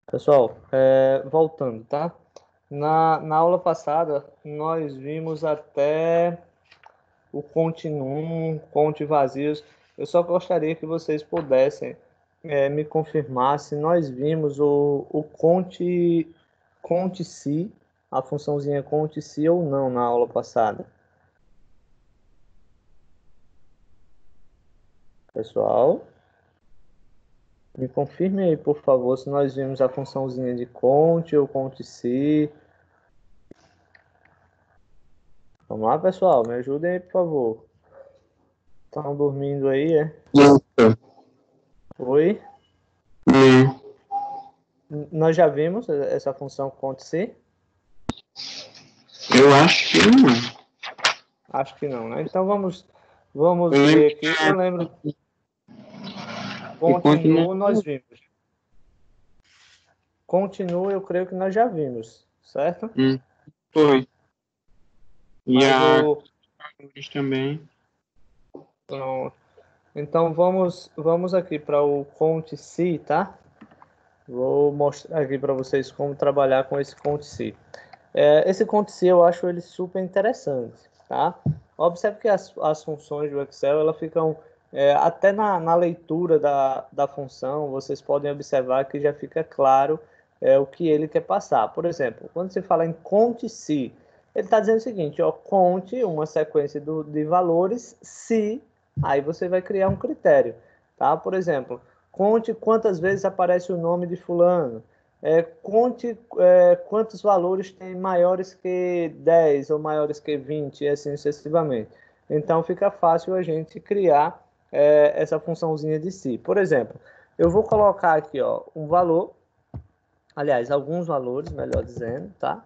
Pessoal, voltando, tá? Na aula passada, nós vimos até o continuum, conte vazios. Eu só gostaria que vocês pudessem me confirmar se nós vimos o conte se, a funçãozinha conte se ou não na aula passada. Pessoal, me confirme aí, por favor, se nós vimos a funçãozinha de conte ou conte se. Vamos lá, pessoal, me ajudem aí, por favor. Estão dormindo aí, é? Eita, Oi? hum, Nós já vimos essa função conte-se? eu acho que não. Acho que não, né? Então vamos Eu lembro ver aqui. Eu lembro que continua. continuo, nós vimos. Continuo, eu creio que nós já vimos, certo? Foi. E Mas a o cores também. pronto. Então vamos aqui para o conte-se, tá? Vou mostrar aqui para vocês como trabalhar com esse conte-se. Esse conte-se eu acho ele super interessante, tá? Observe que as funções do Excel elas ficam até na leitura da função, vocês podem observar que já fica claro o que ele quer passar. Por exemplo, quando você fala em conte-se, ele está dizendo o seguinte, ó, conte uma sequência de valores se, aí você vai criar um critério, tá? Por exemplo, conte quantas vezes aparece o nome de fulano, conte quantos valores tem maiores que 10 ou maiores que 20 e assim sucessivamente. Então fica fácil a gente criar essa funçãozinha de si. Por exemplo, eu vou colocar aqui ó, um valor, aliás, alguns valores, melhor dizendo, tá?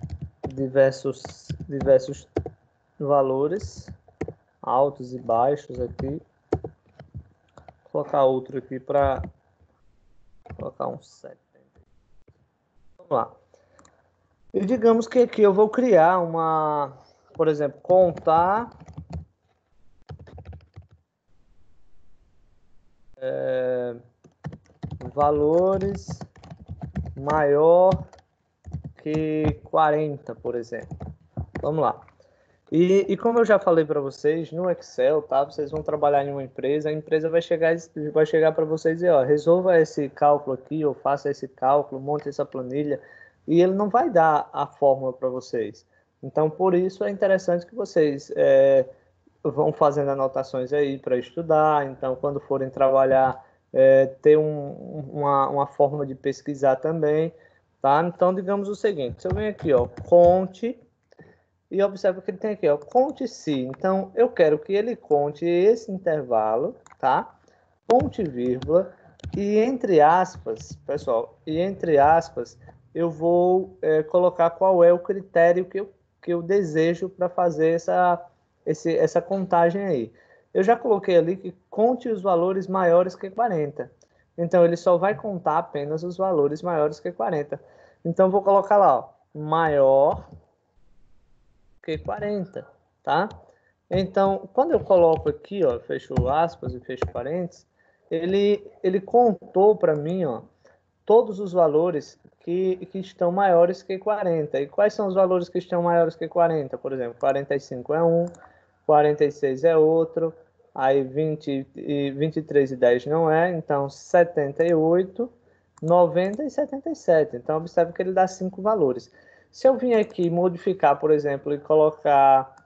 Diversos valores, altos e baixos aqui. Vou colocar outro aqui para colocar um 7. Vamos lá. E digamos que aqui eu vou criar uma, por exemplo, contar valores maior que 40, por exemplo. Vamos lá. E como eu já falei para vocês, no Excel, tá? Vocês vão trabalhar em uma empresa, a empresa vai chegar para vocês e, ó, resolva esse cálculo aqui, ou faça esse cálculo, monte essa planilha, e ele não vai dar a fórmula para vocês. Então, por isso é interessante que vocês vão fazendo anotações aí para estudar. Então, quando forem trabalhar, ter uma forma de pesquisar também, tá? Então, digamos o seguinte: se eu venho aqui, ó, conte, e observa que ele tem aqui, ó, conte-se. Então, eu quero que ele conte esse intervalo, tá? Ponto e vírgula, e entre aspas, pessoal, e entre aspas, eu vou colocar qual é o critério que eu desejo para fazer essa contagem aí. Eu já coloquei ali que conte os valores maiores que 40. Então, ele só vai contar apenas os valores maiores que 40. Então, vou colocar lá, ó, maior que 40, tá? Então, quando eu coloco aqui, ó, fecho aspas e fecho parênteses, ele contou para mim, ó, todos os valores que estão maiores que 40. E quais são os valores que estão maiores que 40? Por exemplo, 45 é um, 46 é outro, aí 23 e 10 não é, então 78, 90 e 77. Então, observe que ele dá 5 valores. Se eu vim aqui modificar, por exemplo, e colocar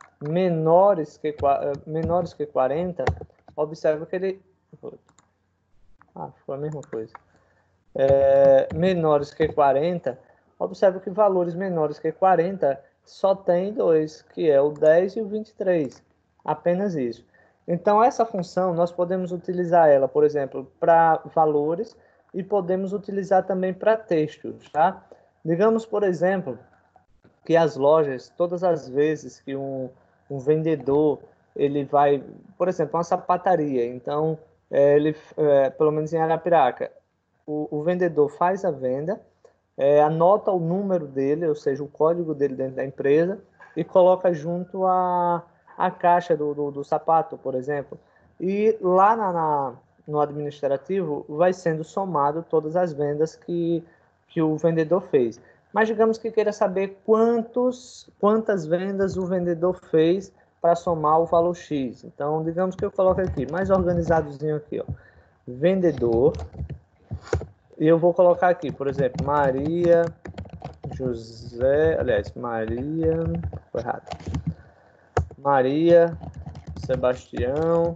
menores que 40, observe que ele... Ah, ficou a mesma coisa. Menores que 40, observe que valores menores que 40 só tem dois, que é o 10 e o 23. Apenas isso. Então, essa função, nós podemos utilizar ela, por exemplo, para valores e podemos utilizar também para textos, tá? Digamos, por exemplo, que as lojas, todas as vezes que um vendedor, ele vai, por exemplo, uma sapataria, então, pelo menos em Arapiraca, o vendedor faz a venda, anota o número dele, ou seja, o código dele dentro da empresa, e coloca junto a caixa do sapato, por exemplo. E lá no administrativo vai sendo somado todas as vendas que o vendedor fez. Mas digamos que queira saber quantas vendas o vendedor fez para somar o valor X. Então, digamos que eu coloco aqui, mais organizadozinho aqui, ó, vendedor, e eu vou colocar aqui, por exemplo, Maria, José, aliás, Maria, foi errado, Maria, Sebastião,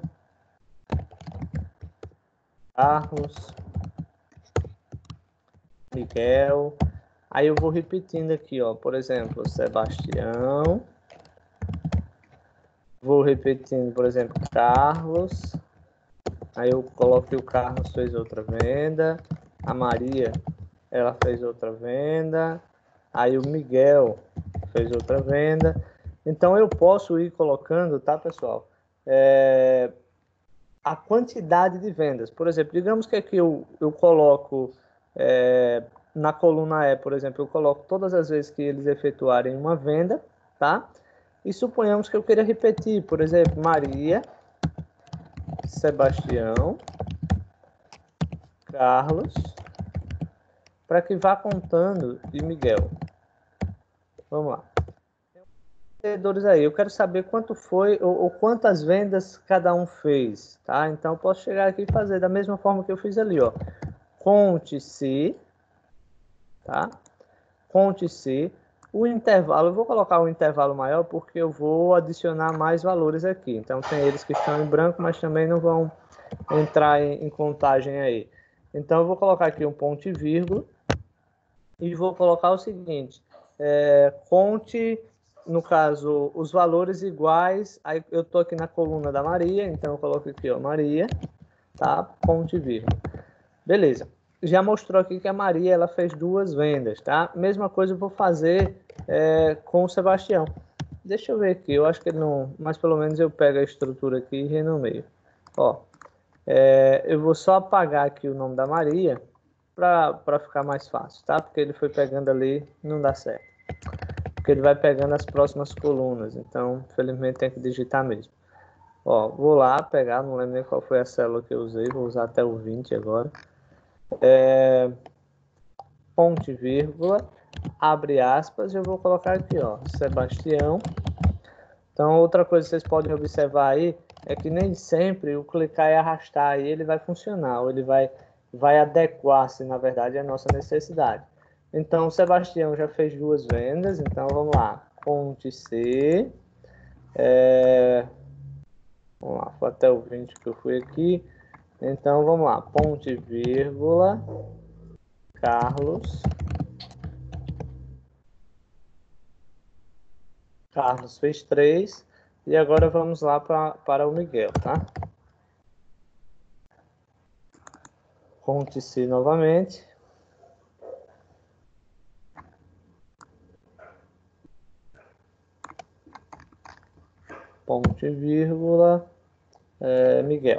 Carlos, Miguel. Aí eu vou repetindo aqui, ó, por exemplo, Sebastião. Vou repetindo, por exemplo, Carlos. Aí eu coloco que o Carlos fez outra venda. A Maria, ela fez outra venda. Aí o Miguel fez outra venda. Então eu posso ir colocando, tá, pessoal? A quantidade de vendas. Por exemplo, digamos que aqui eu coloco na coluna E, por exemplo, eu coloco todas as vezes que eles efetuarem uma venda, tá? E suponhamos que eu queira repetir, por exemplo, Maria, Sebastião, Carlos, para que vá contando, e Miguel. Vamos lá. Vendedores aí, eu quero saber quanto foi ou quantas vendas cada um fez, tá? Então eu posso chegar aqui e fazer da mesma forma que eu fiz ali, ó. Conte-se, tá? Conte-se o intervalo. Eu vou colocar um intervalo maior porque eu vou adicionar mais valores aqui. Então tem eles que estão em branco, mas também não vão entrar em contagem aí. Então eu vou colocar aqui um ponto e vírgula e vou colocar o seguinte: conte, no caso, os valores iguais. Aí eu tô aqui na coluna da Maria, então eu coloco aqui, ó, Maria, tá? Ponto e vírgula. Beleza. Já mostrou aqui que a Maria ela fez 2 vendas, tá? Mesma coisa eu vou fazer com o Sebastião. Deixa eu ver aqui, eu acho que ele não... Mas pelo menos eu pego a estrutura aqui e renomeio. Ó, eu vou só apagar aqui o nome da Maria para ficar mais fácil, tá? Porque ele foi pegando ali, não dá certo. Porque ele vai pegando as próximas colunas, então, infelizmente, tem que digitar mesmo. Ó, vou lá pegar, não lembro nem qual foi a célula que eu usei, vou usar até o 20 agora. Ponto e vírgula, abre aspas, eu vou colocar aqui, ó, Sebastião. Então, outra coisa que vocês podem observar aí é que nem sempre o clicar e arrastar aí ele vai funcionar, ou ele vai adequar-se, na verdade, à nossa necessidade. Então, o Sebastião já fez 2 vendas, então vamos lá, Conte-se, vamos lá, foi até o 20 que eu fui aqui, então vamos lá, ponto e vírgula, Carlos fez 3, e agora vamos lá para o Miguel, tá? Conte-se novamente. Ponto e vírgula, Miguel.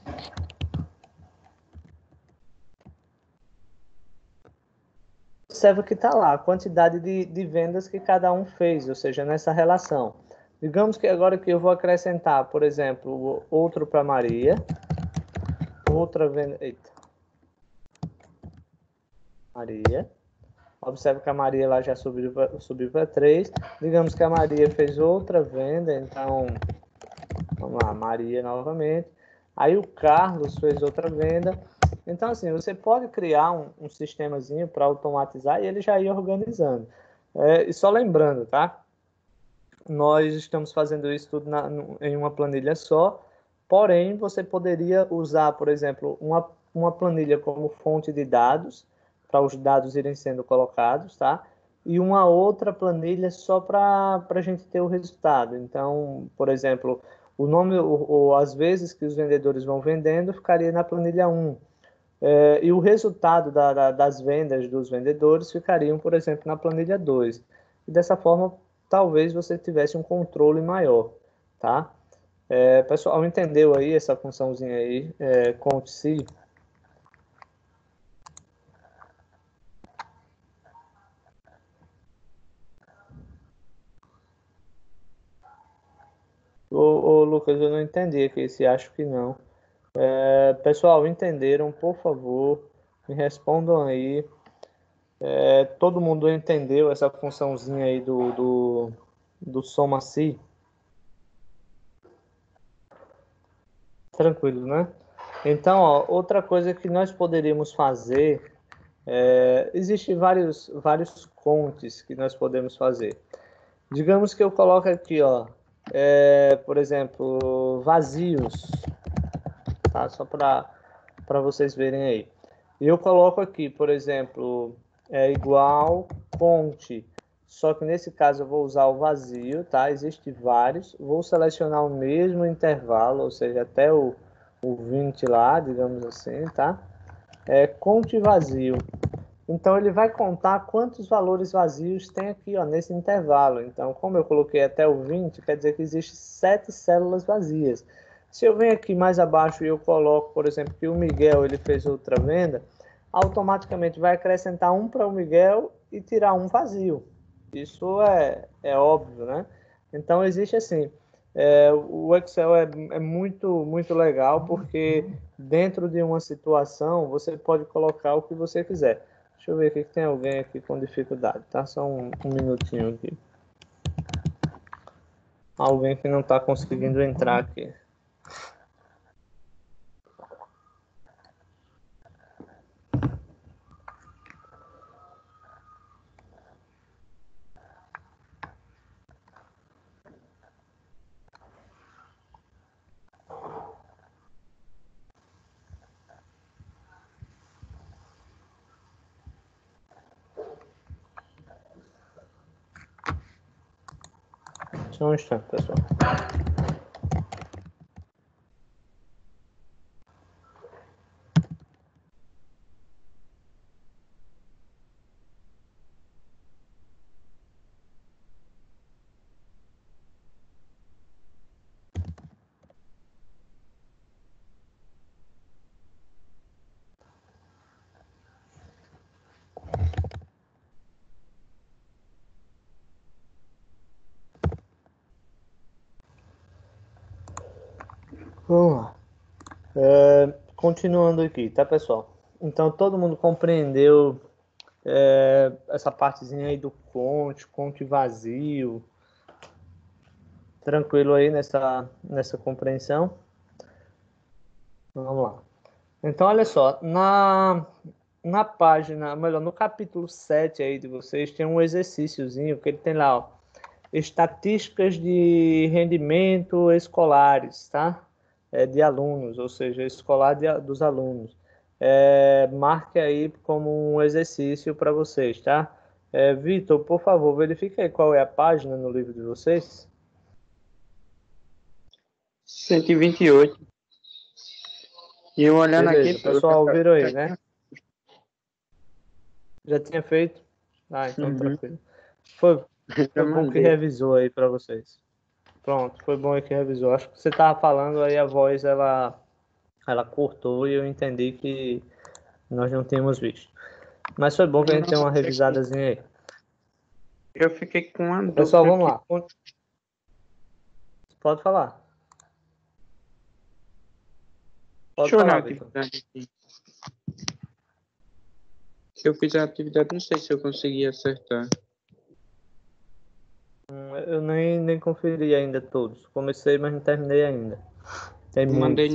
Observa que está lá a quantidade de vendas que cada um fez, ou seja, nessa relação. Digamos que agora que eu vou acrescentar, por exemplo, outro para Maria, outra venda... Eita. Maria. Observa que a Maria lá já subiu para 3. Digamos que a Maria fez outra venda, então, vamos lá, Maria novamente. Aí o Carlos fez outra venda. Então, assim, você pode criar um sistemazinho para automatizar e ele já ir organizando. E só lembrando, tá? Nós estamos fazendo isso tudo em uma planilha só, porém, você poderia usar, por exemplo, uma planilha como fonte de dados, para os dados irem sendo colocados, tá? E uma outra planilha só para a gente ter o resultado. Então, por exemplo, o nome ou as vezes que os vendedores vão vendendo ficaria na planilha 1. E o resultado das vendas dos vendedores ficariam, por exemplo, na planilha 2. E dessa forma, talvez você tivesse um controle maior, tá? Pessoal, entendeu aí essa funçãozinha aí, conte-se? Ô, Lucas, eu não entendi aqui, se acho que não. Pessoal, entenderam? Por favor, me respondam aí. Todo mundo entendeu essa funçãozinha aí do soma-se? Tranquilo, né? Então, ó, outra coisa que nós poderíamos fazer, existem vários contes que nós podemos fazer. Digamos que eu coloco aqui, ó, por exemplo, vazios, tá? Só para vocês verem aí. E eu coloco aqui, por exemplo, igual conte. Só que nesse caso eu vou usar o vazio, tá? Existem vários. Vou selecionar o mesmo intervalo, ou seja, até o 20 lá, digamos assim, tá? Conte vazio. Então ele vai contar quantos valores vazios tem aqui, ó, nesse intervalo. Então, como eu coloquei até o 20, quer dizer que existe 7 células vazias. Se eu venho aqui mais abaixo e eu coloco, por exemplo, que o Miguel ele fez outra venda, automaticamente vai acrescentar um para o Miguel e tirar um vazio. Isso é óbvio, né? Então existe assim. O Excel é muito legal porque dentro de uma situação você pode colocar o que você quiser. Deixa eu ver aqui que tem alguém aqui com dificuldade, tá? Só um minutinho aqui. Alguém que não está conseguindo entrar aqui. Só um instante, pessoal. Vamos lá. Continuando aqui, tá, pessoal? Então, todo mundo compreendeu essa partezinha aí do conte vazio. Tranquilo aí nessa compreensão? Vamos lá. Então, olha só, na página, melhor, no capítulo 7 aí de vocês, tem um exercíciozinho que ele tem lá, ó, estatísticas de rendimento escolares, tá? De alunos, ou seja, escolar dos alunos. Marque aí como um exercício para vocês, tá? Vitor, por favor, verifique aí qual é a página no livro de vocês. 128. E eu olhando Beleza, aqui, pessoal, viram aí, né? Já tinha feito? Ah, então Uhum. tranquilo. Foi Já bom que mandei. revisou aí para vocês. Pronto, foi bom aí que revisou. Acho que você tava falando aí, a voz ela cortou e eu entendi que nós não tínhamos visto. Mas foi bom que a gente tem uma revisadazinha aí. Eu fiquei com uma Pessoal, dúvida vamos aqui. lá. Pode falar. Pode Deixa eu olhar a falar, Vitor. atividade aqui. Eu fiz a atividade, não sei se eu consegui acertar. Eu nem conferi ainda todos. Comecei, mas não terminei ainda. Tem muitos. Mandei.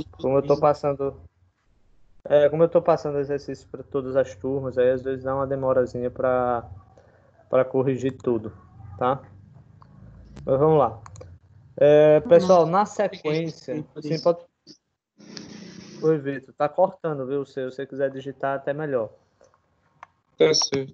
Como eu tô passando exercício para todas as turmas, aí às vezes dá uma demorazinha para corrigir tudo, tá? Mas vamos lá. Pessoal, na sequência, sim, pode. Oi, Vitor, tá cortando, viu? Se você quiser digitar, até melhor. Tá certo.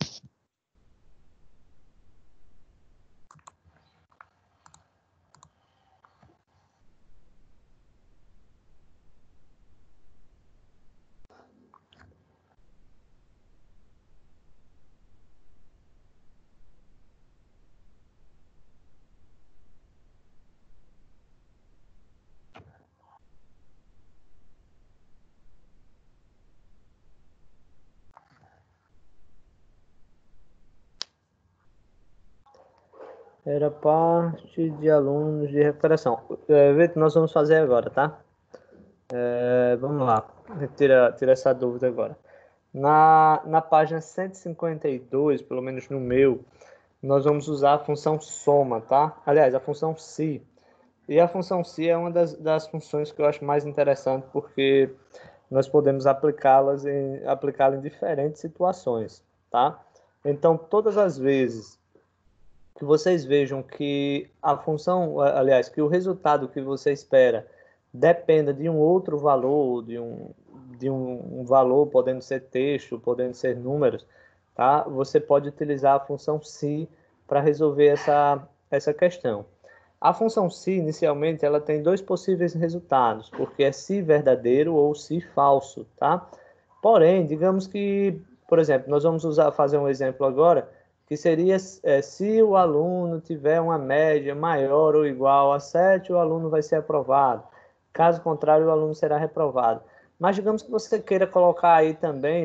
Era parte de alunos de recuperação. Vitor, nós vamos fazer agora, tá? Vamos lá. Tira essa dúvida agora. Na página 152, pelo menos no meu, nós vamos usar a função soma, tá? Aliás, a função se. E a função se é uma das funções que eu acho mais interessante, porque nós podemos aplicá-la em diferentes situações, tá? Então, todas as vezes que vocês vejam que a função, aliás, que o resultado que você espera dependa de um outro valor, de um valor, podendo ser texto, podendo ser números, tá? Você pode utilizar a função se para resolver essa questão. A função se, inicialmente, ela tem dois possíveis resultados, porque é se verdadeiro ou se falso, tá? Porém, digamos que, por exemplo, nós vamos fazer um exemplo agora, que seria se o aluno tiver uma média maior ou igual a 7, o aluno vai ser aprovado. Caso contrário, o aluno será reprovado. Mas digamos que você queira colocar aí também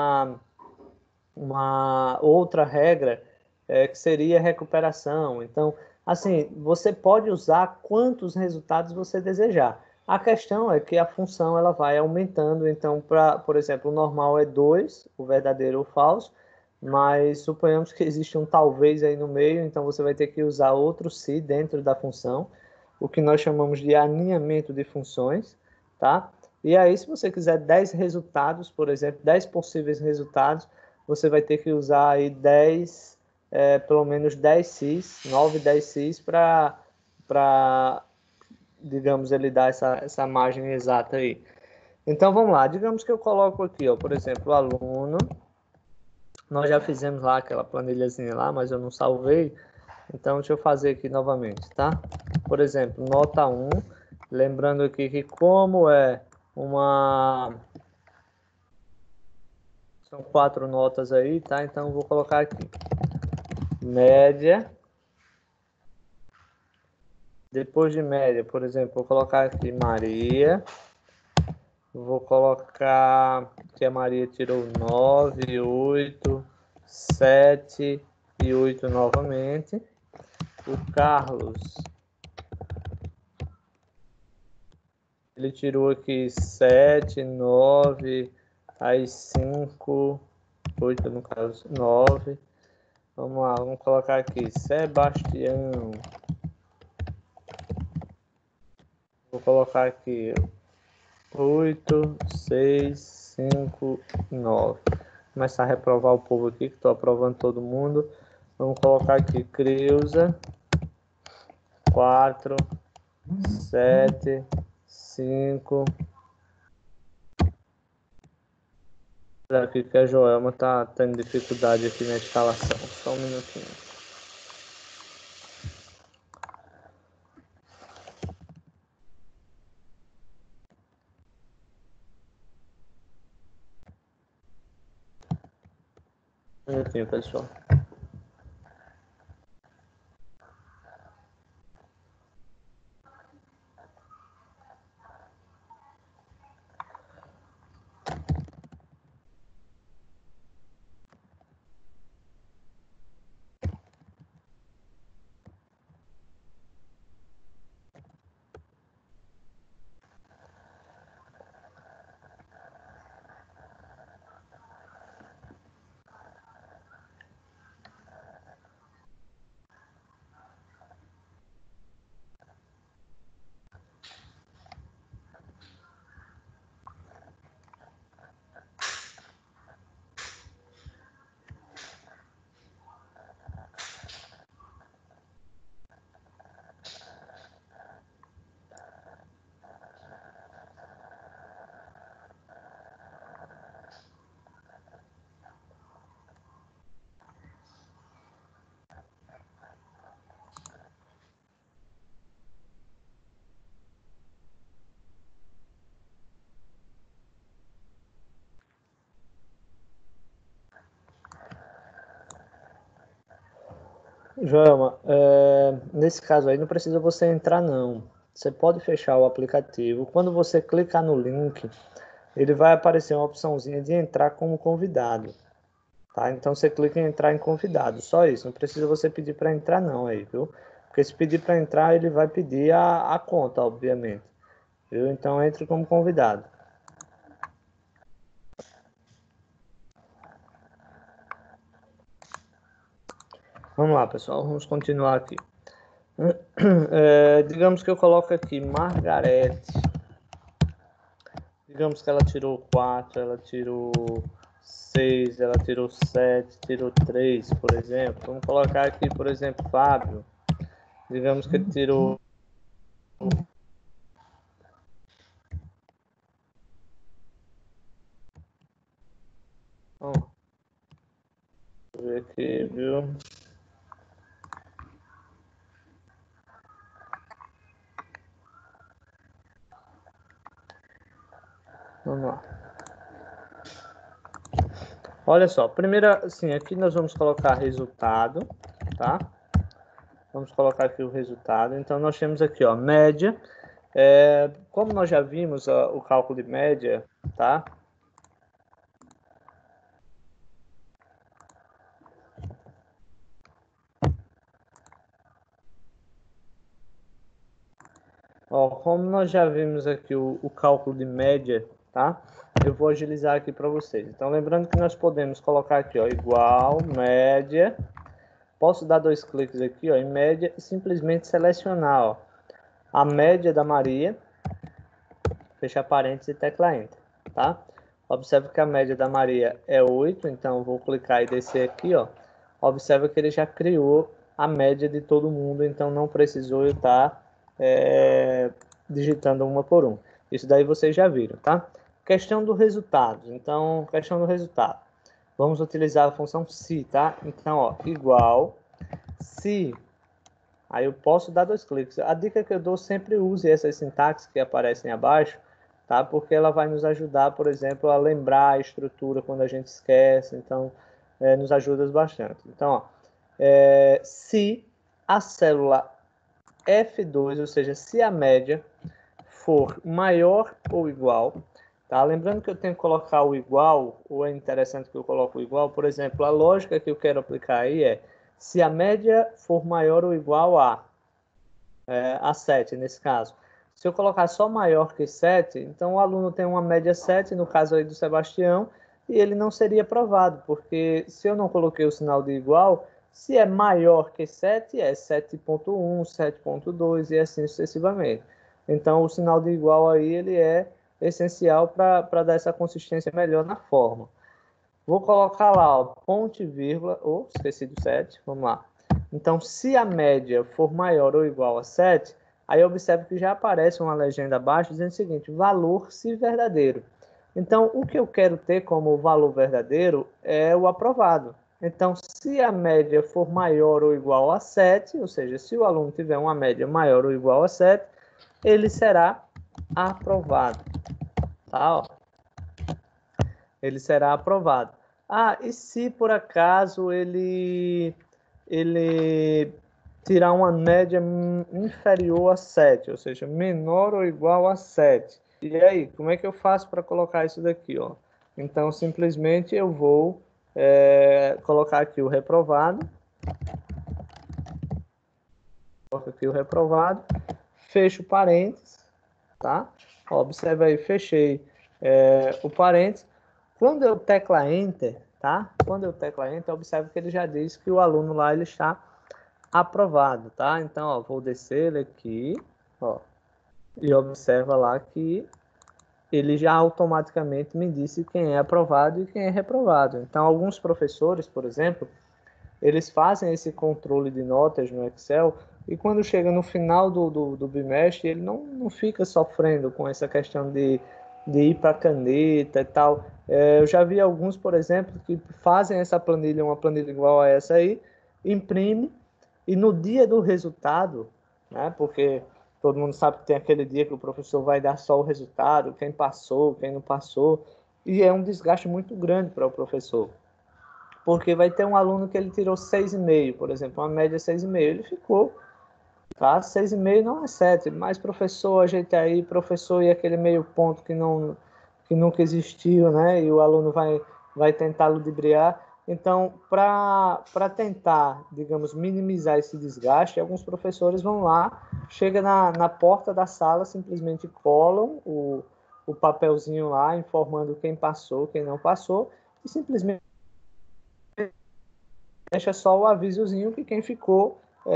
uma outra regra, que seria recuperação. Então, assim, você pode usar quantos resultados você desejar. A questão é que a função ela vai aumentando. Então, por exemplo, o normal é 2, o verdadeiro ou o falso, mas suponhamos que existe um talvez aí no meio, então você vai ter que usar outro se dentro da função, o que nós chamamos de aninhamento de funções, tá? E aí, se você quiser 10 resultados, por exemplo, 10 possíveis resultados, você vai ter que usar aí 10, pelo menos 10 cis, 9, 10 cis para, digamos, ele dar essa margem exata aí. Então, vamos lá. Digamos que eu coloco aqui, ó, por exemplo, o aluno. Nós já fizemos lá aquela planilhazinha lá, mas eu não salvei. Então, deixa eu fazer aqui novamente, tá? Por exemplo, nota 1. Lembrando aqui que como é uma... São 4 notas aí, tá? Então, eu vou colocar aqui. Média. Depois de média, por exemplo, vou colocar aqui Maria. Vou colocar que a Maria tirou 9, 8, 7 e 8 novamente. O Carlos, ele tirou aqui 7, 9, aí 5, 8 no caso, 9. Vamos lá, vamos colocar aqui Sebastião. Vou colocar aqui 8, 6, 5, 9. Começar a reprovar o povo aqui, que estou aprovando todo mundo. Vamos colocar aqui Creuza, 4, 7, 5. Aqui que a Joelma tá tendo dificuldade aqui na instalação. Só um minutinho. Um minutinho, pessoal. Joelma, nesse caso aí não precisa você entrar não. Você pode fechar o aplicativo. Quando você clicar no link, ele vai aparecer uma opçãozinha de entrar como convidado. Tá? Então você clica em entrar em convidado, só isso. Não precisa você pedir para entrar não aí, viu? Porque se pedir para entrar, ele vai pedir a conta, obviamente. Viu? Então entre como convidado. Vamos lá, pessoal, vamos continuar aqui. Digamos que eu coloco aqui Margarete. Digamos que ela tirou 4, ela tirou 6, ela tirou 7, tirou 3, por exemplo. Vamos colocar aqui, por exemplo, Fábio. Digamos que ele tirou... Deixa eu ver aqui, viu? Vamos lá. Olha só, primeira, assim, aqui nós vamos colocar resultado, tá? Vamos colocar aqui o resultado. Então, nós temos aqui, ó, média. Como nós já vimos o cálculo de média, tá? Ó, como nós já vimos aqui o cálculo de média, tá? Eu vou agilizar aqui para vocês. Então, lembrando que nós podemos colocar aqui, ó, igual, média. Posso dar 2 cliques aqui, ó, em média e simplesmente selecionar, ó, a média da Maria, fechar parênteses e tecla Enter, tá? Observe que a média da Maria é 8, então eu vou clicar e descer aqui, ó. Observe que ele já criou a média de todo mundo, então não precisou eu estar digitando uma por um. Isso daí vocês já viram, tá? Questão do resultado. Então, questão do resultado. Vamos utilizar a função se, tá? Então, ó, igual, se... Aí eu posso dar 2 cliques. A dica que eu dou, sempre use essas sintaxes que aparecem abaixo, tá? Porque ela vai nos ajudar, por exemplo, a lembrar a estrutura quando a gente esquece. Então, nos ajuda bastante. Então, ó, se a célula F2, ou seja, se a média for maior ou igual, tá? Lembrando que eu tenho que colocar o igual, ou é interessante que eu coloque o igual, por exemplo, a lógica que eu quero aplicar aí é se a média for maior ou igual a 7, nesse caso. Se eu colocar só maior que 7, então o aluno tem uma média 7, no caso aí do Sebastião, e ele não seria aprovado, porque se eu não coloquei o sinal de igual, se é maior que 7, é 7.1, 7.2 e assim sucessivamente. Então, o sinal de igual aí, ele é essencial para dar essa consistência melhor na forma. Vou colocar lá, ó, ponto e vírgula, esqueci do 7, vamos lá. Então, se a média for maior ou igual a 7, aí observe que já aparece uma legenda abaixo dizendo o seguinte, valor se verdadeiro. Então, o que eu quero ter como valor verdadeiro é o aprovado. Então, se a média for maior ou igual a 7, ou seja, se o aluno tiver uma média maior ou igual a 7, ele será aprovado. Tá? Ó. Ele será aprovado. Ah, e se por acaso ele tirar uma média inferior a 7, ou seja, menor ou igual a 7. E aí, como é que eu faço para colocar isso daqui? Ó? Então, simplesmente eu vou colocar aqui o reprovado. Coloco aqui o reprovado. Fecho parênteses. Tá? Observe aí, fechei o parênteses. Quando eu tecla Enter, tá? Quando eu tecla Enter, observe que ele já diz que o aluno lá ele está aprovado, tá? Então, ó, vou descer ele aqui, ó, e observa lá que ele já automaticamente me disse quem é aprovado e quem é reprovado. Então, alguns professores, por exemplo, eles fazem esse controle de notas no Excel e quando chega no final do bimestre, ele não fica sofrendo com essa questão de ir para a caneta e tal. Eu já vi alguns, por exemplo, que fazem essa planilha, uma planilha igual a essa aí, imprime e no dia do resultado, né, porque todo mundo sabe que tem aquele dia que o professor vai dar só o resultado, quem passou, quem não passou, e é um desgaste muito grande para o professor. Porque vai ter um aluno que ele tirou 6,5, por exemplo, uma média 6,5, ele ficou, tá? 6,5 não é 7, mas professor, ajeita aí, professor, e aquele meio ponto que nunca existiu, né? E o aluno vai tentar ludibriar. Então, para tentar, digamos, minimizar esse desgaste, alguns professores vão lá, chega na porta da sala, simplesmente colam o papelzinho lá, informando quem passou, quem não passou, e simplesmente deixa só o avisozinho que quem ficou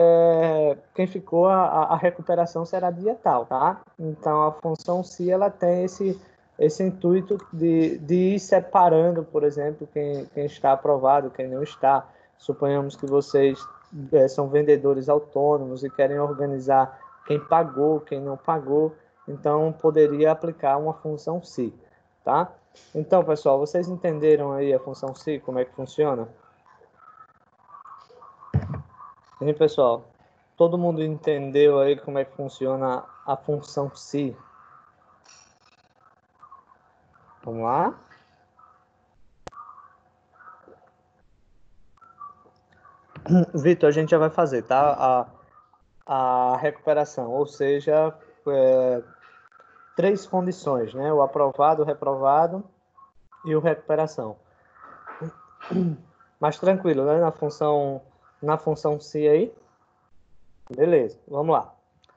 a recuperação será dia tal, tá? Então, a função se ela tem esse intuito de ir separando, por exemplo, quem está aprovado, quem não está. Suponhamos que vocês são vendedores autônomos e querem organizar quem pagou, quem não pagou, então poderia aplicar uma função se, tá? Então, pessoal, vocês entenderam aí a função se, como é que funciona? E, pessoal, todo mundo entendeu aí como é que funciona a função se? Vamos lá? Vitor, a gente já vai fazer, tá? A recuperação, ou seja, 3 condições, né? O aprovado, o reprovado e o recuperação. Mais tranquilo, né? Na função se aí. Beleza, vamos lá.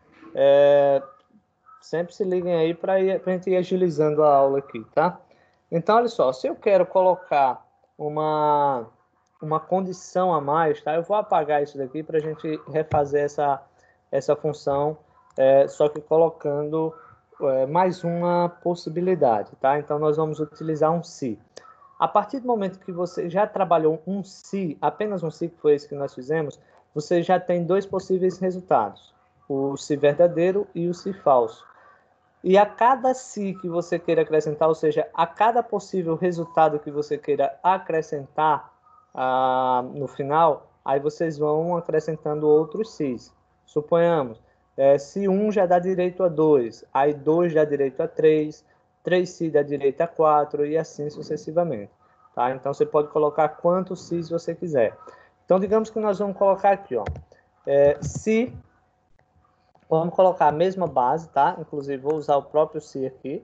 Sempre se liguem aí para a gente ir agilizando a aula aqui, tá? Então, olha só, se eu quero colocar uma condição a mais, tá? Eu vou apagar isso daqui para a gente refazer essa função, só que colocando mais uma possibilidade, tá? Então, nós vamos utilizar um se. A partir do momento que você já trabalhou um se, apenas um se, que foi esse que nós fizemos, você já tem 2 possíveis resultados, o se verdadeiro e o se falso. E a cada se que você queira acrescentar, ou seja, a cada possível resultado que você queira acrescentar no final, aí vocês vão acrescentando outros se's. Suponhamos, se 1 já dá direito a 2, aí 2 dá direito a 3, 3se dá direito a 4 e assim sucessivamente. Tá? Então, você pode colocar quantos se's você quiser. Então, digamos que nós vamos colocar aqui, ó, se... Vamos colocar a mesma base, tá? Inclusive, vou usar o próprio se aqui.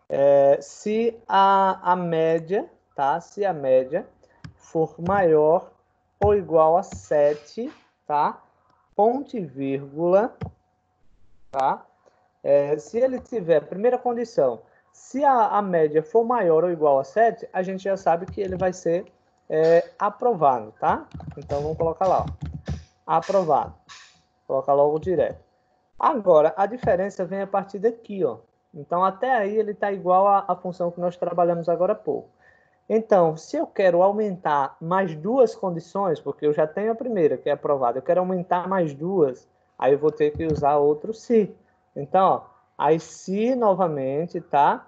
Se a média, tá? Se a média for maior ou igual a 7, tá? Ponto e vírgula, tá? Se ele tiver, primeira condição, se a média for maior ou igual a 7, a gente já sabe que ele vai ser aprovado, tá? Então, vamos colocar lá, ó, aprovado. Colocar logo direto. Agora, a diferença vem a partir daqui, ó. Então, até aí ele está igual à função que nós trabalhamos agora há pouco. Então, se eu quero aumentar mais 2 condições, porque eu já tenho a primeira, que é aprovada, eu quero aumentar mais 2, aí eu vou ter que usar outro se. Então, ó, aí se novamente, tá?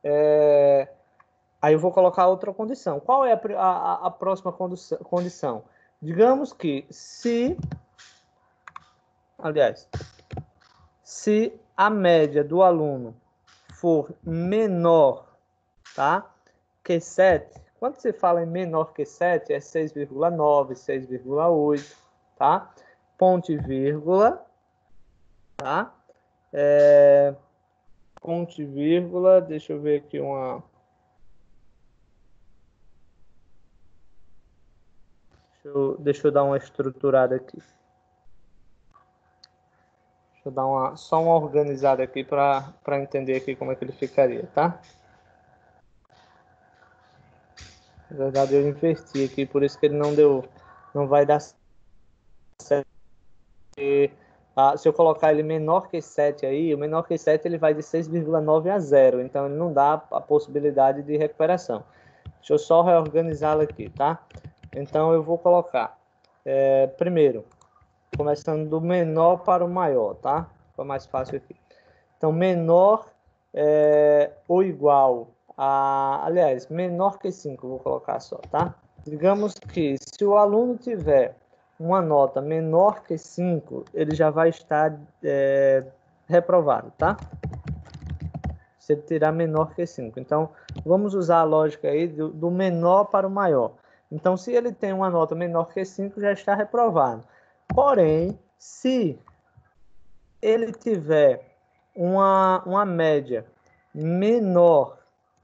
Aí eu vou colocar outra condição. Qual é a próxima condição? Digamos que se... Aliás... Se a média do aluno for menor, tá, que 7, quando se fala em menor que 7, é 6,9, 6,8, tá? Ponto e vírgula, tá? Ponto e vírgula, deixa eu ver aqui uma... Deixa eu dar uma estruturada aqui. Deixa eu dar só uma organizada aqui para entender aqui como é que ele ficaria, tá? Na verdade, eu inverti aqui, por isso que ele não vai dar certo. Se eu colocar ele menor que 7 aí, o menor que 7 ele vai de 6,9 a 0, então ele não dá a possibilidade de recuperação. Deixa eu só reorganizá-lo aqui, tá? Então eu vou colocar, primeiro, começando do menor para o maior, tá? Fica mais fácil aqui. Então, menor ou igual a... Aliás, menor que 5, vou colocar só, tá? Digamos que se o aluno tiver uma nota menor que 5, ele já vai estar reprovado, tá? Se ele tirar menor que 5. Então, vamos usar a lógica aí do menor para o maior. Então, se ele tem uma nota menor que 5, já está reprovado. Porém, se ele tiver uma média menor,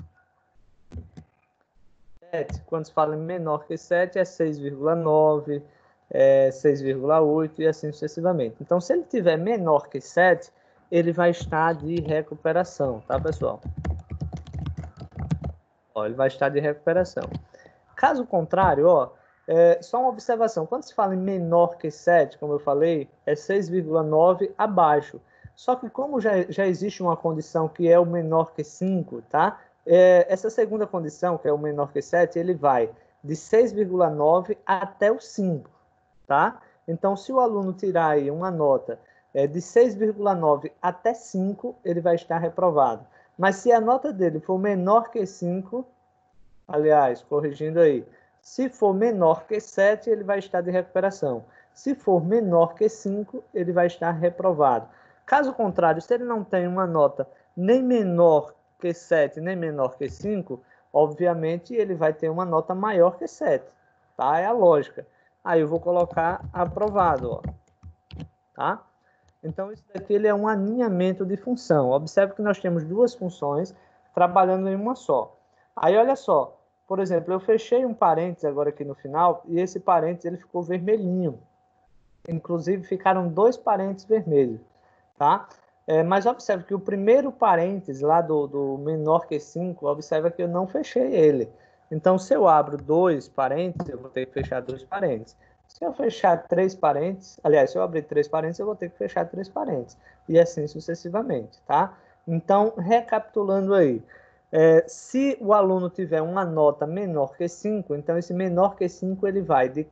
7, quando se fala em menor que 7, é 6,9, 6,8 e assim sucessivamente. Então, se ele tiver menor que 7, ele vai estar de recuperação, tá, pessoal? Ó, ele vai estar de recuperação. Caso contrário, ó, Só uma observação, quando se fala em menor que 7, como eu falei, é 6,9 abaixo. Só que como já existe uma condição que é o menor que 5, tá? Essa segunda condição, que é o menor que 7, ele vai de 6,9 até o 5, tá? Então, se o aluno tirar aí uma nota de 6,9 até 5, ele vai estar reprovado. Mas se a nota dele for menor que 5, aliás, corrigindo aí, se for menor que 7, ele vai estar de recuperação. Se for menor que 5, ele vai estar reprovado. Caso contrário, se ele não tem uma nota nem menor que 7, nem menor que 5, obviamente ele vai ter uma nota maior que 7. Tá? É a lógica. Aí eu vou colocar aprovado, ó. Tá? Então, isso daqui ele é um aninhamento de função. Observe que nós temos duas funções trabalhando em uma só. Aí, olha só. Por exemplo, eu fechei um parênteses agora aqui no final e esse parênteses ele ficou vermelhinho. Inclusive, ficaram 2 parênteses vermelhos. Tá? Mas observe que o primeiro parênteses lá do menor que 5, observa que eu não fechei ele. Então, se eu abro 2 parênteses, eu vou ter que fechar 2 parênteses. Se eu fechar 3 parênteses, aliás, se eu abrir 3 parênteses, eu vou ter que fechar 3 parênteses. E assim sucessivamente, tá? Então, recapitulando aí. Se o aluno tiver uma nota menor que 5, então esse menor que 5 ele vai de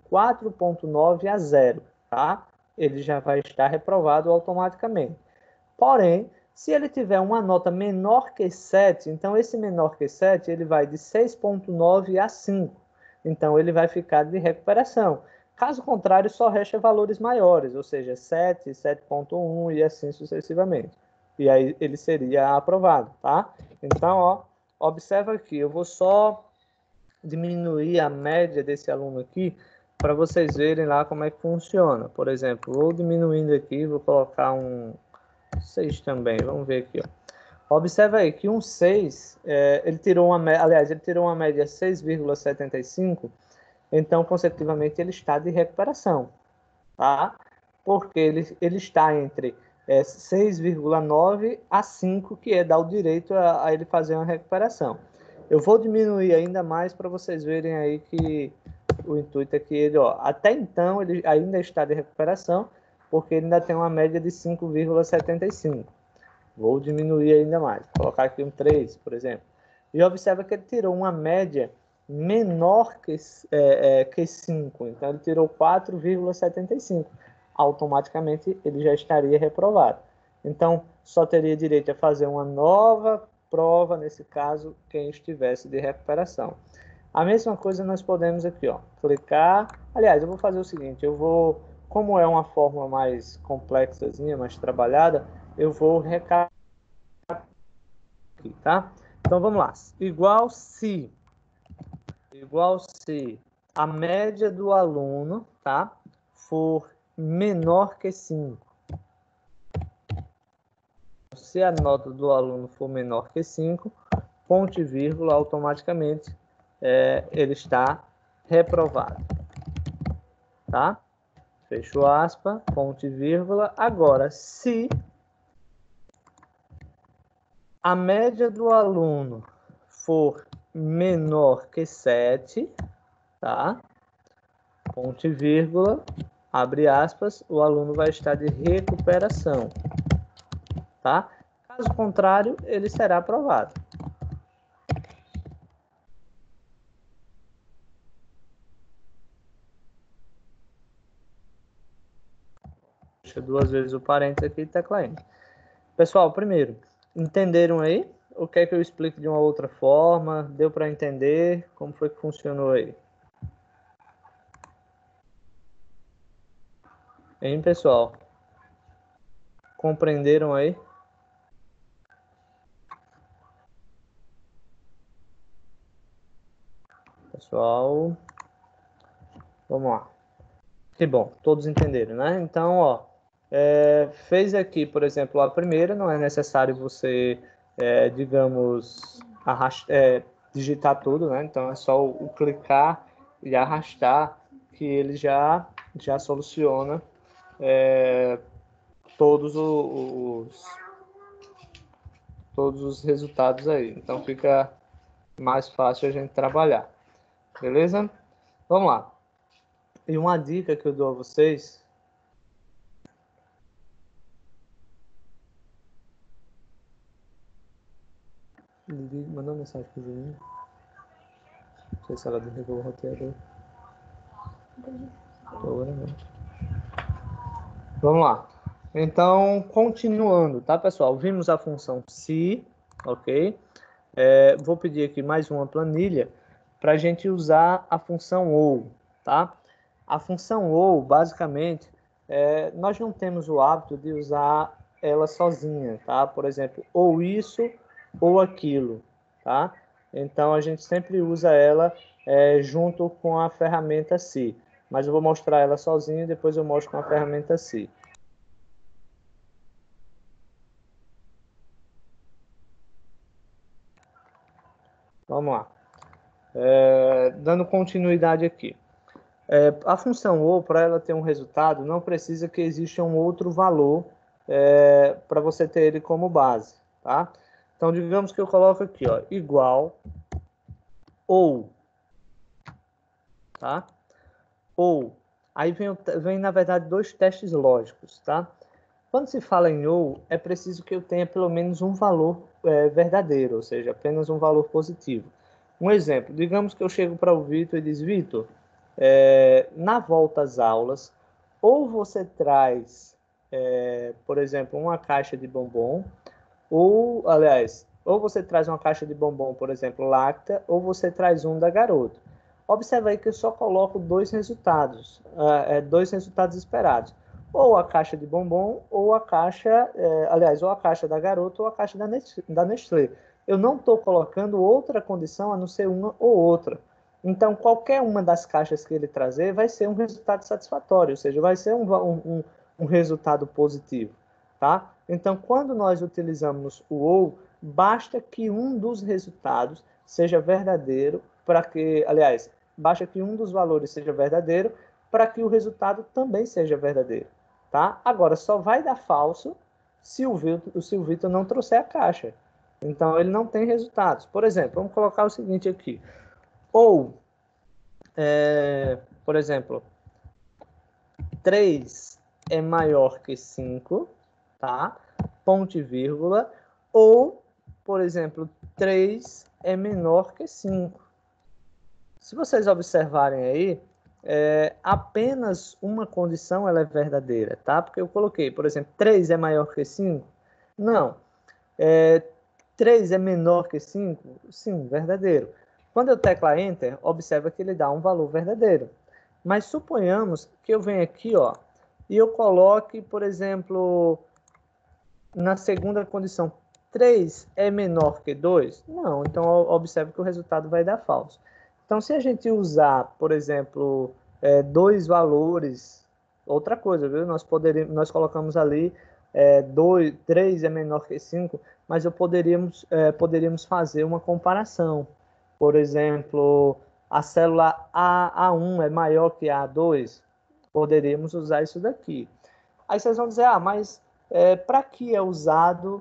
4,9 a 0, tá? Ele já vai estar reprovado automaticamente. Porém, se ele tiver uma nota menor que 7, então esse menor que 7 ele vai de 6,9 a 5. Então, ele vai ficar de recuperação. Caso contrário, só resta valores maiores, ou seja, 7, 7,1 e assim sucessivamente. E aí ele seria aprovado, tá? Então, ó, observa aqui, eu vou só diminuir a média desse aluno aqui para vocês verem lá como é que funciona. Por exemplo, vou diminuindo aqui, vou colocar um 6 também, vamos ver aqui, ó. Observa aí que um 6, ele tirou uma média, aliás, ele tirou uma média 6,75, então, consecutivamente, ele está de recuperação, tá? Porque ele está entre 6,9 a 5, que dá o direito a ele fazer uma recuperação. Eu vou diminuir ainda mais para vocês verem aí que o intuito é que ele, ó, até então, ele ainda está de recuperação, porque ele ainda tem uma média de 5,75. Vou diminuir ainda mais, vou colocar aqui um 3, por exemplo. E observa que ele tirou uma média menor que 5, então ele tirou 4,75. Automaticamente ele já estaria reprovado. Então, só teria direito a fazer uma nova prova, nesse caso, quem estivesse de recuperação. A mesma coisa nós podemos aqui, ó, clicar. Aliás, eu vou fazer o seguinte, como é uma fórmula mais complexa, mais trabalhada, eu vou recapitular aqui, tá? Então, vamos lá. Igual se a média do aluno, tá, for menor que 5. Se a nota do aluno for menor que 5, ponto e vírgula, automaticamente ele está reprovado. Tá? Fecho aspas, ponto e vírgula. Agora, se a média do aluno for menor que 7, tá? Ponto e vírgula, abre aspas, o aluno vai estar de recuperação, tá? Caso contrário, ele será aprovado. Deixa 2 vezes o parênteses aqui e tecla N. Pessoal, primeiro, entenderam aí? Ou quer que eu explique de uma outra forma? Deu para entender? Como foi que funcionou aí? Hein, pessoal? Compreenderam aí? Pessoal, vamos lá. Que bom, todos entenderam, né? Então, ó, fez aqui, por exemplo, a primeira, não é necessário você, digamos, digitar tudo, né? Então, é só o clicar e arrastar que ele já soluciona todos os resultados aí. Então, fica mais fácil a gente trabalhar. Beleza? Vamos lá. E uma dica que eu dou a vocês... Mandou uma mensagem pro Julinho. Não sei se ela desligou o roteador. Agora não. Vamos lá. Então, continuando, tá, pessoal? Vimos a função se, ok? Vou pedir aqui mais uma planilha para a gente usar a função ou, tá? A função ou, basicamente, nós não temos o hábito de usar ela sozinha, tá? Por exemplo, ou isso ou aquilo, tá? Então, a gente sempre usa ela junto com a ferramenta se. Mas eu vou mostrar ela sozinha e depois eu mostro com a ferramenta se. Vamos lá. Dando continuidade aqui. A função ou, para ela ter um resultado, não precisa que exista um outro valor para você ter ele como base, tá? Então, digamos que eu coloco aqui, ó, igual ou, tá? Ou. Aí vem, na verdade, dois testes lógicos, tá? Quando se fala em ou, é preciso que eu tenha pelo menos um valor verdadeiro, ou seja, apenas um valor positivo. Um exemplo, digamos que eu chego para o Vitor e diz, Vitor, na volta às aulas, ou você traz, por exemplo, uma caixa de bombom, ou, aliás, ou você traz uma caixa de bombom, por exemplo, Lacta, ou você traz um da Garoto. Observa aí que eu só coloco dois resultados esperados. Ou a caixa de bombom, ou a caixa, ou a caixa da Garoto, ou a caixa da Nestlé. Eu não estou colocando outra condição a não ser uma ou outra. Então, qualquer uma das caixas que ele trazer vai ser um resultado satisfatório, ou seja, vai ser um resultado positivo, tá? Então, quando nós utilizamos o ou, basta que um dos resultados seja verdadeiro para que, aliás, basta que um dos valores seja verdadeiro para que o resultado também seja verdadeiro, tá? Agora, só vai dar falso se o Vitor não trouxer a caixa. Então, ele não tem resultados. Por exemplo, vamos colocar o seguinte aqui. Ou, por exemplo, 3 é maior que 5, tá? Ponto e vírgula. Ou, por exemplo, 3 é menor que 5. Se vocês observarem aí, apenas uma condição ela é verdadeira, tá? Porque eu coloquei, por exemplo, 3 é maior que 5? Não. 3 é menor que 5? Sim, verdadeiro. Quando eu teclar Enter, observa que ele dá um valor verdadeiro. Mas suponhamos que eu venha aqui, ó, e eu coloque, por exemplo, na segunda condição, 3 é menor que 2? Não, então observe que o resultado vai dar falso. Então, se a gente usar, por exemplo, dois valores, outra coisa, viu? Nós colocamos ali 3 é menor que 5, mas poderíamos fazer uma comparação. Por exemplo, a célula A1 é maior que a A2? Poderíamos usar isso daqui. Aí vocês vão dizer, mas para que é usado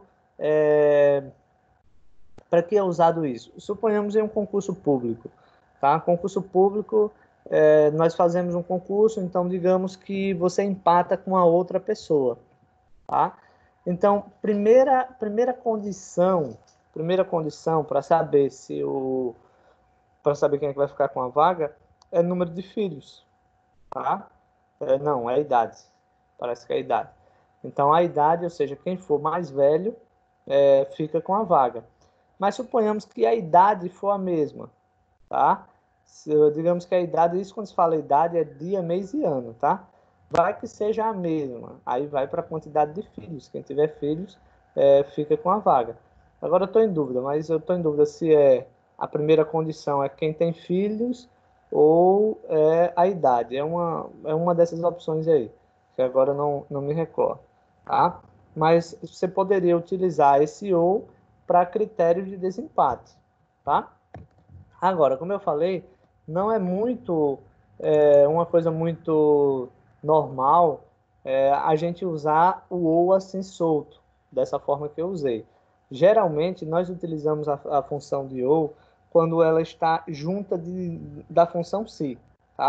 isso? Suponhamos em um concurso público, tá? Concurso público, nós fazemos um concurso, então digamos que você empata com a outra pessoa, tá? Então, primeira condição para saber para saber quem é que vai ficar com a vaga é número de filhos, tá? Não, é a idade. Parece que é a idade. Então, a idade, ou seja, quem for mais velho, fica com a vaga. Mas suponhamos que a idade for a mesma, tá? Digamos que a idade, isso quando se fala idade, é dia, mês e ano, tá? Vai que seja a mesma. Aí vai para a quantidade de filhos. Quem tiver filhos, fica com a vaga. Agora eu estou em dúvida, mas eu estou em dúvida se a primeira condição é quem tem filhos ou a idade. É uma dessas opções aí, que agora não me recordo, tá? Mas você poderia utilizar esse ou para critério de desempate, tá? Agora, como eu falei, não é uma coisa muito normal a gente usar o ou assim solto, dessa forma que eu usei. Geralmente, nós utilizamos a função de ou quando ela está junta da função se, tá?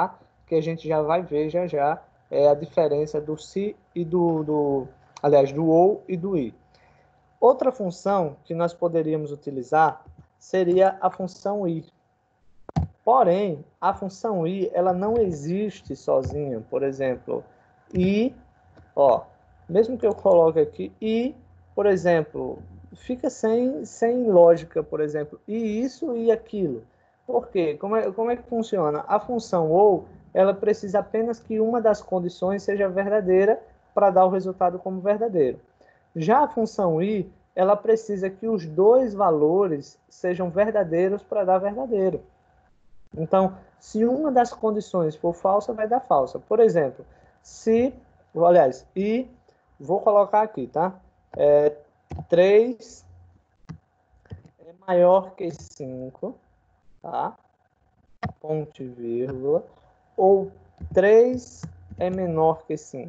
que a gente já vai ver já já é a diferença do se e aliás, do ou e do i. Outra função que nós poderíamos utilizar seria a função i. Porém, a função i, ela não existe sozinha. Por exemplo, i, ó, mesmo que eu coloque aqui i, por exemplo, fica sem lógica, por exemplo, e isso e aquilo. Por quê? Como é que funciona? A função ou, ela precisa apenas que uma das condições seja verdadeira para dar o resultado como verdadeiro. Já a função i, ela precisa que os dois valores sejam verdadeiros para dar verdadeiro. Então, se uma das condições for falsa, vai dar falsa. Por exemplo, e vou colocar aqui, tá? 3 é maior que 5, tá? Ponto e vírgula. Ou 3 é menor que 5.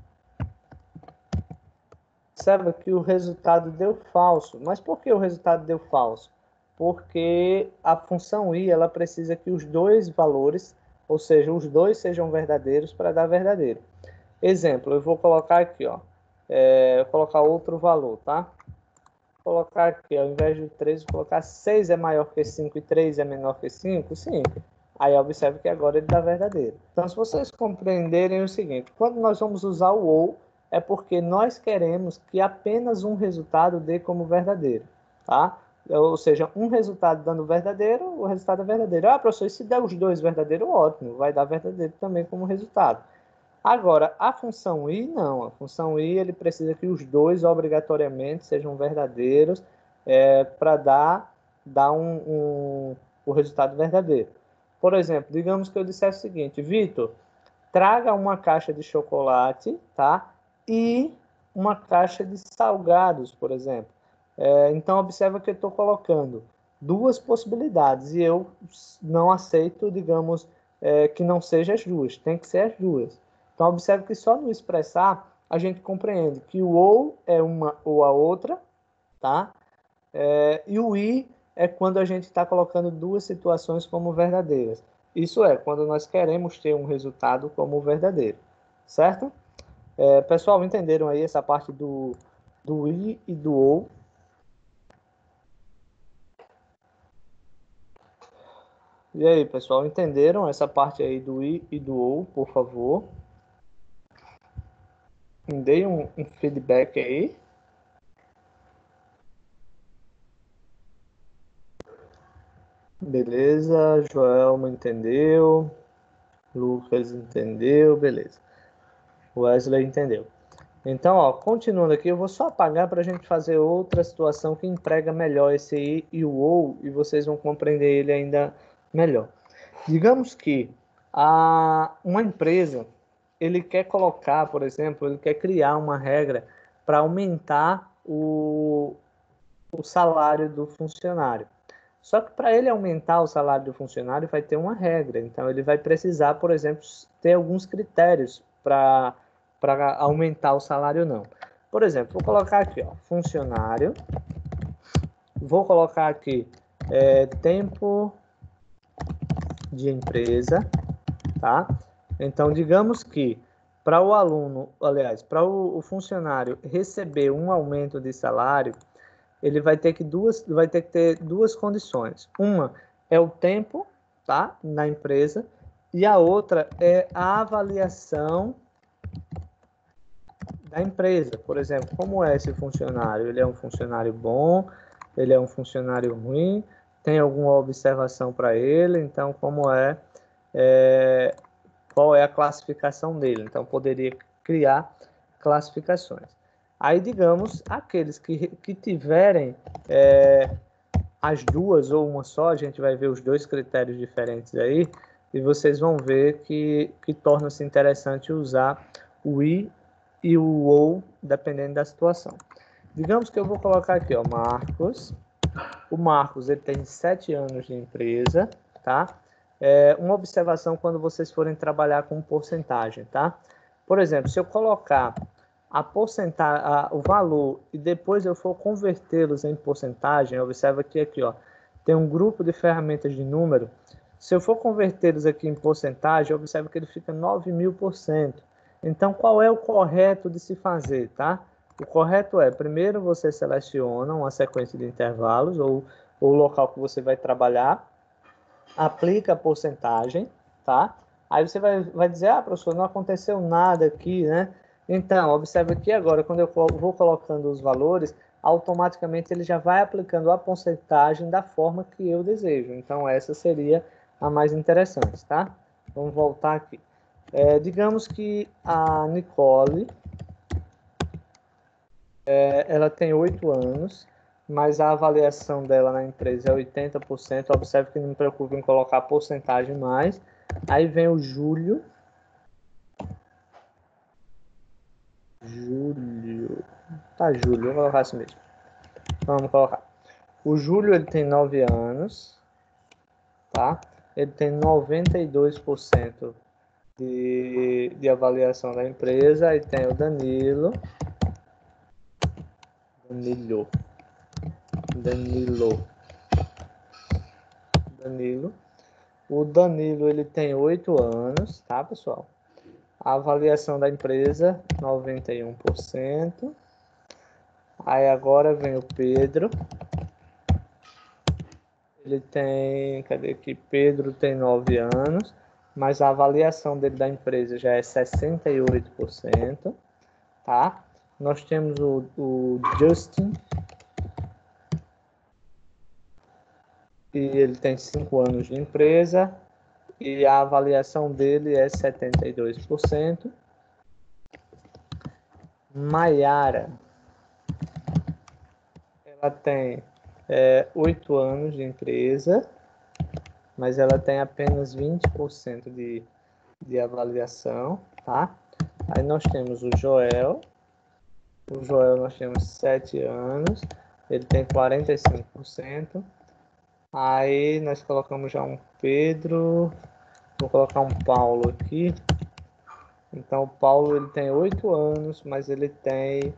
Observa que o resultado deu falso. Mas por que o resultado deu falso? Porque a função i, ela precisa que os dois valores, ou seja, os dois sejam verdadeiros para dar verdadeiro. Exemplo, eu vou colocar aqui, ó, vou colocar outro valor, tá? Vou colocar aqui, ao invés de 3, vou colocar 6 é maior que 5 e 3 é menor que 5, sim. Aí observe que agora ele dá verdadeiro. Então, se vocês compreenderem o seguinte, quando nós vamos usar o ou, é porque nós queremos que apenas um resultado dê como verdadeiro, tá? Ou seja, um resultado dando verdadeiro, o resultado é verdadeiro. Ah, professor, se der os dois verdadeiros, ótimo, vai dar verdadeiro também como resultado. Agora, a função i, não. A função i, ele precisa que os dois obrigatoriamente sejam verdadeiros para dar o resultado verdadeiro. Por exemplo, digamos que eu dissesse o seguinte, Vitor, traga uma caixa de chocolate, tá? E uma caixa de salgados, por exemplo. Então, observa que eu estou colocando duas possibilidades e eu não aceito, digamos, que não sejam as duas. Tem que ser as duas. Então, observe que só no expressar a gente compreende que o ou é uma ou a outra, tá? E o i é quando a gente está colocando duas situações como verdadeiras. Isso é, quando nós queremos ter um resultado como verdadeiro, certo? Pessoal, entenderam aí essa parte do i e do ou? E aí, pessoal, entenderam essa parte aí do i e do ou, por favor? Me dê um feedback aí. Beleza, Joelma entendeu, Lucas entendeu, beleza. Wesley entendeu. Então, ó, continuando aqui, eu vou só apagar para a gente fazer outra situação que emprega melhor esse i e o ou, e vocês vão compreender ele ainda melhor. Digamos que uma empresa, ele quer colocar, por exemplo, ele quer criar uma regra para aumentar o salário do funcionário. Só que para ele aumentar o salário do funcionário vai ter uma regra. Então ele vai precisar, por exemplo, ter alguns critérios para aumentar o salário ou não. Por exemplo, vou colocar aqui, ó, funcionário. Vou colocar aqui tempo de empresa, tá? Então digamos que para o aluno, aliás, para o funcionário receber um aumento de salário, ele vai ter que ter duas condições. Uma é o tempo, tá, na empresa, e a outra é a avaliação da empresa. Por exemplo, como é esse funcionário? Ele é um funcionário bom? Ele é um funcionário ruim? Tem alguma observação para ele? Então, qual é a classificação dele? Então, poderia criar classificações. Aí, digamos, aqueles que tiverem as duas ou uma só, a gente vai ver os dois critérios diferentes aí, e vocês vão ver que torna-se interessante usar o i e o ou, dependendo da situação. Digamos que eu vou colocar aqui, ó, Marcos. O Marcos, ele tem 7 anos de empresa, tá? Uma observação quando vocês forem trabalhar com porcentagem, tá? Por exemplo, se eu colocar o valor e depois eu for convertê-los em porcentagem, observa que aqui, ó, tem um grupo de ferramentas de número. Se eu for convertê-los aqui em porcentagem, observe que ele fica 9.000%. Então, qual é o correto de se fazer, tá? O correto é, primeiro você seleciona uma sequência de intervalos ou o local que você vai trabalhar, aplica a porcentagem, tá? Aí você vai dizer, ah, professor, não aconteceu nada aqui, né? Então, observe aqui agora, quando eu vou colocando os valores, automaticamente ele já vai aplicando a porcentagem da forma que eu desejo. Então, essa seria a mais interessante, tá? Vamos voltar aqui. Digamos que a Nicole, ela tem 8 anos, mas a avaliação dela na empresa é 80%. Observe que não me preocupe em colocar a porcentagem mais. Aí vem o Júlio. Júlio, vou colocar assim mesmo. Vamos colocar. O Júlio, ele tem 9 anos, tá? Ele tem 92% de avaliação da empresa. Aí tem o Danilo. O Danilo, ele tem 8 anos, tá, pessoal? A avaliação da empresa, 91%. Aí agora vem o Pedro. Ele tem, cadê aqui? Pedro tem 9 anos, mas a avaliação dele da empresa já é 68%, tá? Nós temos o Justin, e ele tem 5 anos de empresa, e a avaliação dele é 72%. Maiara, ela tem 8 anos de empresa, mas ela tem apenas 20% de avaliação, tá? Aí nós temos o Joel. O Joel nós temos 7 anos, ele tem 45%. Aí nós colocamos já um Pedro, vou colocar um Paulo aqui. Então o Paulo, ele tem 8 anos, mas ele tem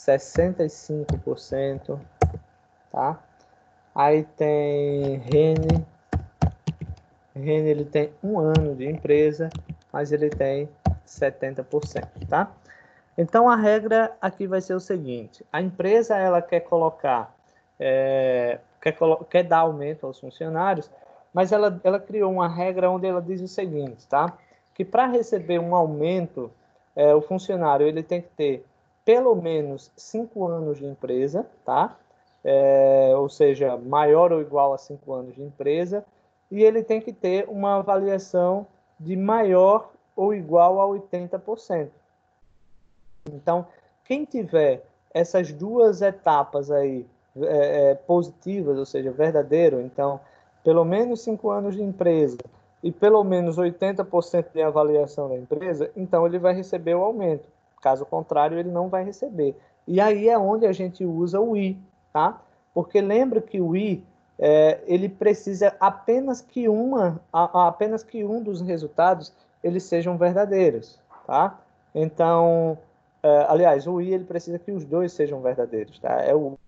65%, tá? Aí tem Rene. Rene, ele tem 1 ano de empresa, mas ele tem 70%, tá? Então a regra aqui vai ser o seguinte: a empresa, ela quer colocar, quer dar aumento aos funcionários, mas ela criou uma regra onde ela diz o seguinte, tá? Que para receber um aumento, o funcionário, ele tem que ter pelo menos 5 anos de empresa, tá? Ou seja, maior ou igual a 5 anos de empresa, e ele tem que ter uma avaliação de maior ou igual a 80%. Então, quem tiver essas duas etapas aí positivas, ou seja, verdadeiro, então, pelo menos 5 anos de empresa e pelo menos 80% de avaliação da empresa, então ele vai receber o aumento. Caso contrário, ele não vai receber. E aí é onde a gente usa o I, tá? Porque lembra que o I, ele precisa apenas que um dos resultados eles sejam verdadeiros, tá? Então, aliás, o I, ele precisa que os dois sejam verdadeiros, tá? É o.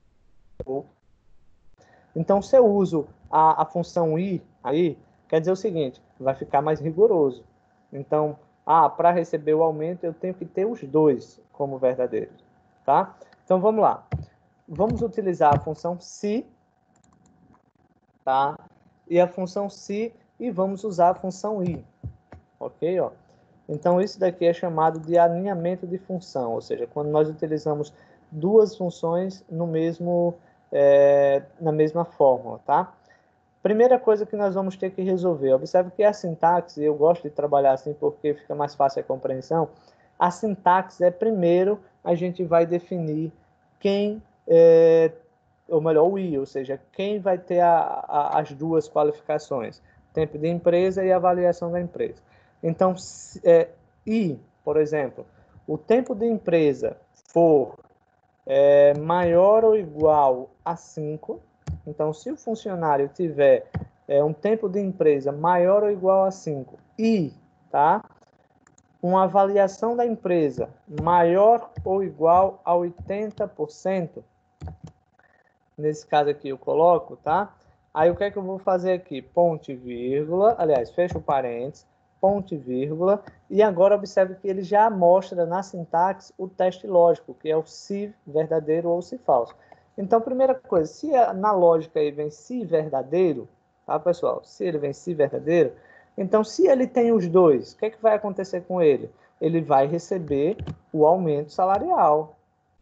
Então, se eu uso a função I aí, quer dizer o seguinte, vai ficar mais rigoroso. Então, para receber o aumento, eu tenho que ter os dois como verdadeiros, tá? Então, vamos lá. Vamos utilizar a função se, tá? E a função se, e vamos usar a função I, ok? Ó. Então, isso daqui é chamado de alinhamento de função, ou seja, quando nós utilizamos duas funções na mesma fórmula, tá? Primeira coisa que nós vamos ter que resolver, observe que a sintaxe, eu gosto de trabalhar assim porque fica mais fácil a compreensão. A sintaxe é, primeiro, a gente vai definir quem, ou melhor, o I, ou seja, quem vai ter as duas qualificações, tempo de empresa e avaliação da empresa. Então, I, por exemplo, o tempo de empresa for maior ou igual a 5, então se o funcionário tiver um tempo de empresa maior ou igual a 5 e, tá, uma avaliação da empresa maior ou igual a 80%, nesse caso aqui eu coloco, tá? Aí o que é que eu vou fazer aqui? Ponto e vírgula, aliás, fecha o parênteses, ponto e vírgula, e agora observe que ele já mostra na sintaxe o teste lógico, que é o se verdadeiro ou se falso. Então, primeira coisa, se na lógica aí vem se verdadeiro, tá, pessoal? Se ele vem se verdadeiro, então se ele tem os dois, o que é que vai acontecer com ele? Ele vai receber o aumento salarial.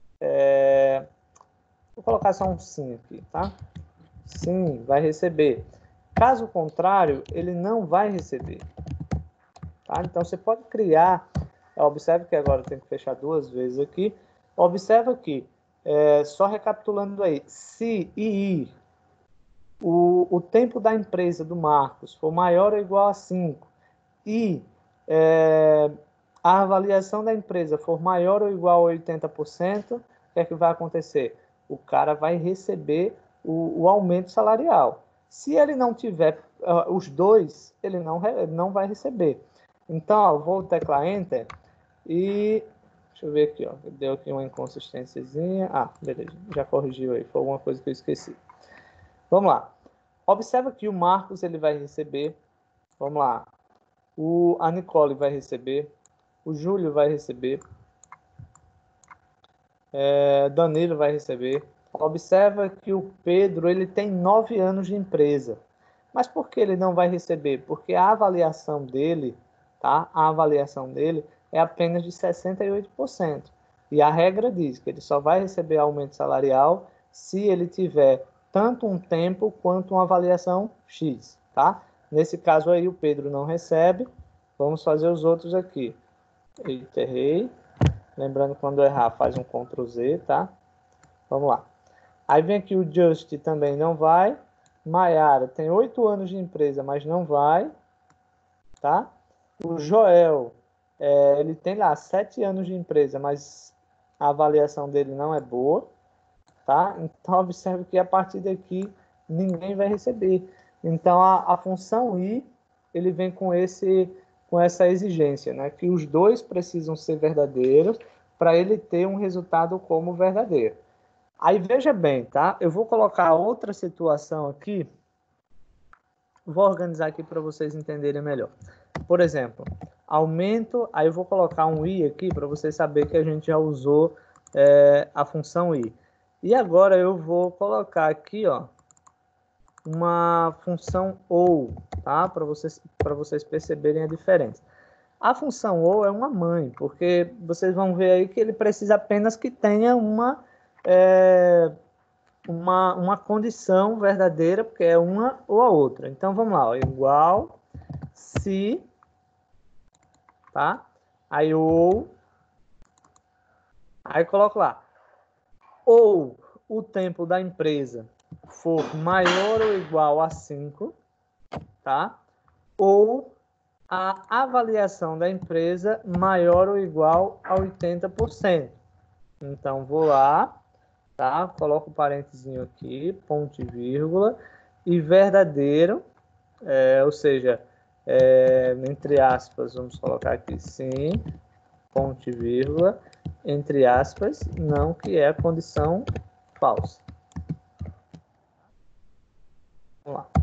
Vou colocar só um sim aqui, tá? Sim, vai receber. Caso contrário, ele não vai receber. Tá? Então, você pode criar... Observe que agora eu tenho que fechar duas vezes aqui. Observa aqui, só recapitulando aí. Se e o tempo da empresa do Marcos for maior ou igual a 5 e a avaliação da empresa for maior ou igual a 80%, o que é que vai acontecer? O cara vai receber o aumento salarial. Se ele não tiver os dois, ele não vai receber. Então, ó, vou teclar Enter e... Deixa eu ver aqui, ó. Deu aqui uma inconsistênciazinha. Ah, beleza. Já corrigiu aí. Foi alguma coisa que eu esqueci. Vamos lá. Observa que o Marcos ele vai receber... Vamos lá. A Nicole vai receber. O Júlio vai receber. Danilo vai receber. Observa que o Pedro ele tem 9 anos de empresa. Mas por que ele não vai receber? Porque a avaliação dele, tá? A avaliação dele é apenas de 68%. E a regra diz que ele só vai receber aumento salarial se ele tiver tanto um tempo quanto uma avaliação X, tá? Nesse caso aí o Pedro não recebe. Vamos fazer os outros aqui. Eita, errei. Lembrando, quando errar, faz um Ctrl Z, tá? Vamos lá. Aí vem aqui o Just também não vai. Maiara tem 8 anos de empresa, mas não vai, tá? O Joel, ele tem lá 7 anos de empresa, mas a avaliação dele não é boa, tá? Então, observe que a partir daqui ninguém vai receber. Então, a função I, ele vem com essa exigência, né? Que os dois precisam ser verdadeiros para ele ter um resultado como verdadeiro. Aí, veja bem, tá? Eu vou colocar outra situação aqui. Vou organizar aqui para vocês entenderem melhor. Por exemplo, aumento... Aí eu vou colocar um I aqui para vocês saberem que a gente já usou a função I. E agora eu vou colocar aqui, ó, uma função OU, tá? Para vocês perceberem a diferença. A função OU é uma mãe, porque vocês vão ver aí que ele precisa apenas que tenha uma condição verdadeira, porque é uma ou a outra. Então, vamos lá, ó, igual, se, tá? Aí, ou, aí coloco lá, ou o tempo da empresa for maior ou igual a 5, tá? Ou a avaliação da empresa maior ou igual a 80%. Então, vou lá, tá? Coloco o parênteses aqui, ponto e vírgula, e verdadeiro, ou seja, entre aspas, vamos colocar aqui sim, ponto e vírgula, entre aspas, não, que é a condição falsa. Vamos lá.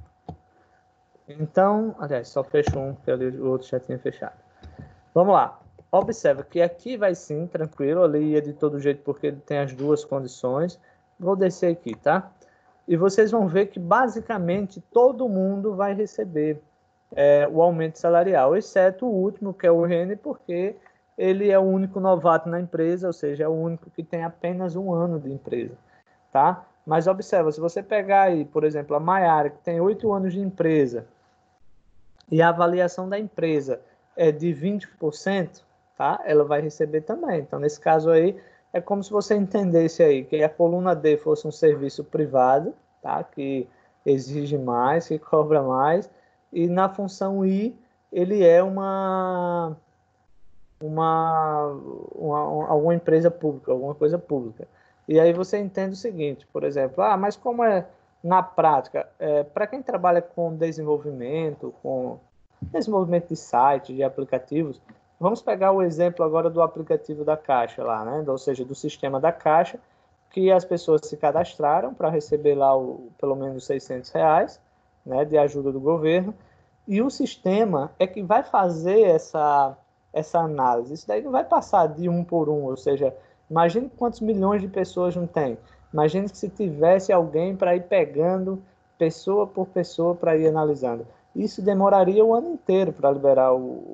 Então, aliás, só fecho um, porque ali o outro já tinha fechado. Vamos lá. Observa que aqui vai sim, tranquilo, ali ia de todo jeito porque ele tem as duas condições. Vou descer aqui, tá? E vocês vão ver que basicamente todo mundo vai receber o aumento salarial, exceto o último, que é o Rene, porque ele é o único novato na empresa, ou seja, é o único que tem apenas 1 ano de empresa, tá? Mas observa, se você pegar aí, por exemplo, a Maiara, que tem 8 anos de empresa, e a avaliação da empresa é de 20%, tá? Ela vai receber também. Então, nesse caso aí, é como se você entendesse aí que a coluna D fosse um serviço privado, tá? Que exige mais, que cobra mais, e na função I, ele é alguma empresa pública, alguma coisa pública. E aí você entende o seguinte, por exemplo, mas como é na prática, para quem trabalha com desenvolvimento de sites, de aplicativos, vamos pegar o exemplo agora do aplicativo da Caixa lá, né? Ou seja, do sistema da Caixa, que as pessoas se cadastraram para receber lá pelo menos R$ 600, né, de ajuda do governo, e o sistema é que vai fazer essa análise. Isso daí não vai passar de um por um, ou seja, imagine quantos milhões de pessoas não tem. Imagine que se tivesse alguém para ir pegando pessoa por pessoa para ir analisando. Isso demoraria o ano inteiro para liberar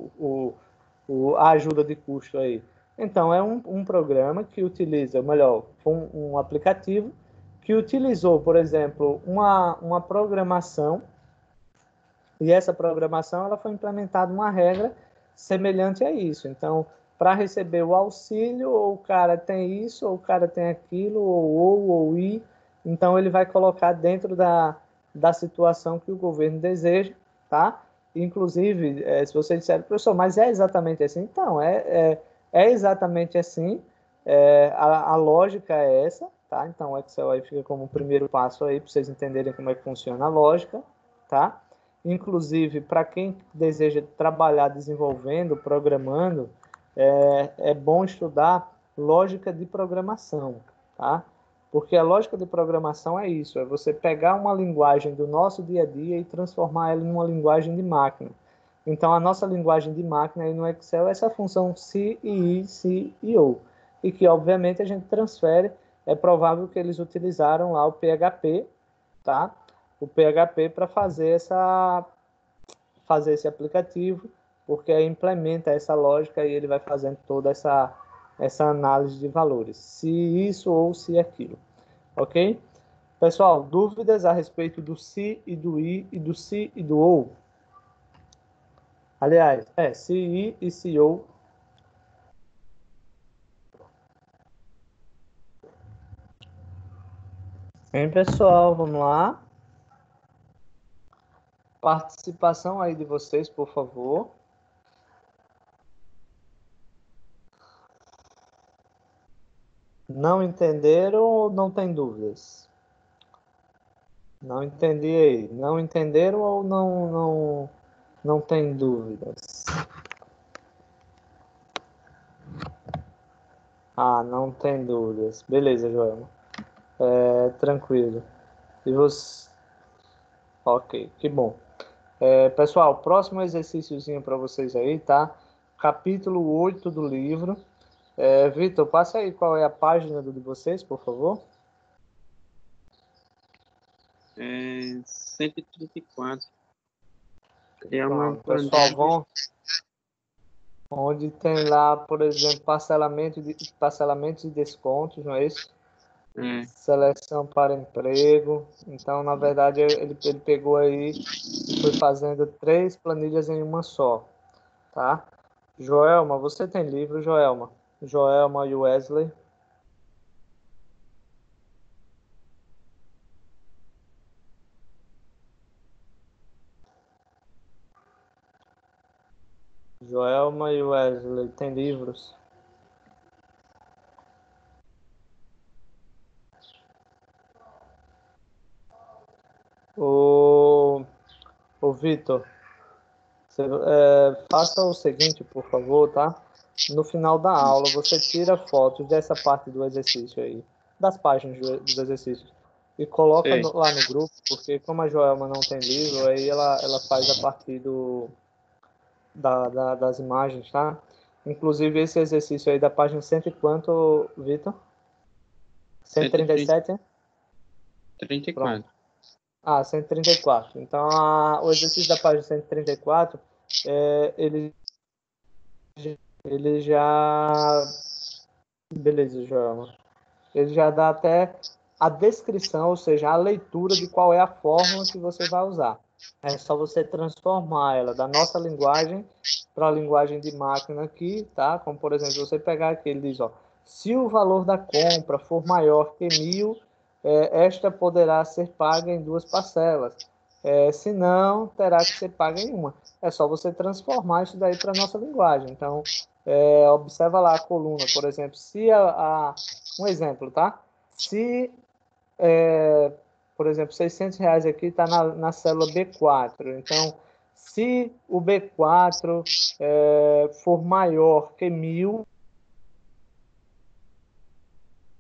a ajuda de custo aí. Então, é um programa que utiliza, melhor, um aplicativo que utilizou, por exemplo, uma programação, e essa programação ela foi implementada uma regra semelhante a isso. Então, para receber o auxílio, ou o cara tem isso, ou o cara tem aquilo, ou i, então ele vai colocar dentro da situação que o governo deseja, tá? Inclusive, se você disser, professor, mas é exatamente assim? Então, é exatamente assim, a lógica é essa, tá? Então, o Excel aí fica como o primeiro passo aí, para vocês entenderem como é que funciona a lógica, tá? Inclusive, para quem deseja trabalhar desenvolvendo, programando, é bom estudar lógica de programação, tá? Porque a lógica de programação é isso, é você pegar uma linguagem do nosso dia a dia e transformar ela em uma linguagem de máquina. Então, a nossa linguagem de máquina aí no Excel é essa função C e I, C e O. E que, obviamente, a gente transfere, é provável que eles utilizaram lá o PHP, tá? O PHP para fazer esse aplicativo, porque aí implementa essa lógica e ele vai fazendo toda essa análise de valores, se isso ou se aquilo, ok? Pessoal, dúvidas a respeito do se e do i e do se e do ou? Aliás, se i e se ou. Bem, pessoal, vamos lá. Participação aí de vocês, por favor. Não entenderam ou não tem dúvidas? Não entendi aí. Não entenderam ou não tem dúvidas? Ah, não tem dúvidas. Beleza, Joelma. Tranquilo. E você? Ok, que bom. Pessoal, próximo exercíciozinho para vocês aí, tá? Capítulo 8 do livro. Vitor, passa aí qual é a página de vocês, por favor. 134. Criar uma Pronto, pessoal, onde tem lá, por exemplo, parcelamentos e descontos, não é isso? Seleção para emprego. Então, na verdade, ele pegou aí e foi fazendo 3 planilhas em uma só, tá? Joelma, você tem livro, Joelma? Joelma e Wesley. Joelma e Wesley, tem livros? O Vitor, faça o seguinte, por favor, tá? No final da aula, você tira fotos dessa parte do exercício aí, das páginas dos exercícios, e coloca lá no grupo, porque como a Joelma não tem livro, aí ela faz a partir das imagens, tá? Inclusive, esse exercício aí da página 100 e quanto, Vitor? 137, né? 34. Pronto. 134. Então, o exercício da página 134, ele já... Beleza, Joelma. Ele já dá até a descrição, ou seja, a leitura de qual é a fórmula que você vai usar. É só você transformar ela da nossa linguagem para a linguagem de máquina aqui, tá? Como, por exemplo, você pegar aqui, ele diz, ó, se o valor da compra for maior que 1.000, esta poderá ser paga em 2 parcelas. Se não, terá que ser paga em uma. É só você transformar isso daí para a nossa linguagem. Então, observa lá a coluna, por exemplo, se um exemplo, tá? Se, por exemplo, R$ 600 aqui está na célula B4, então, se o B4 for maior que 1.000,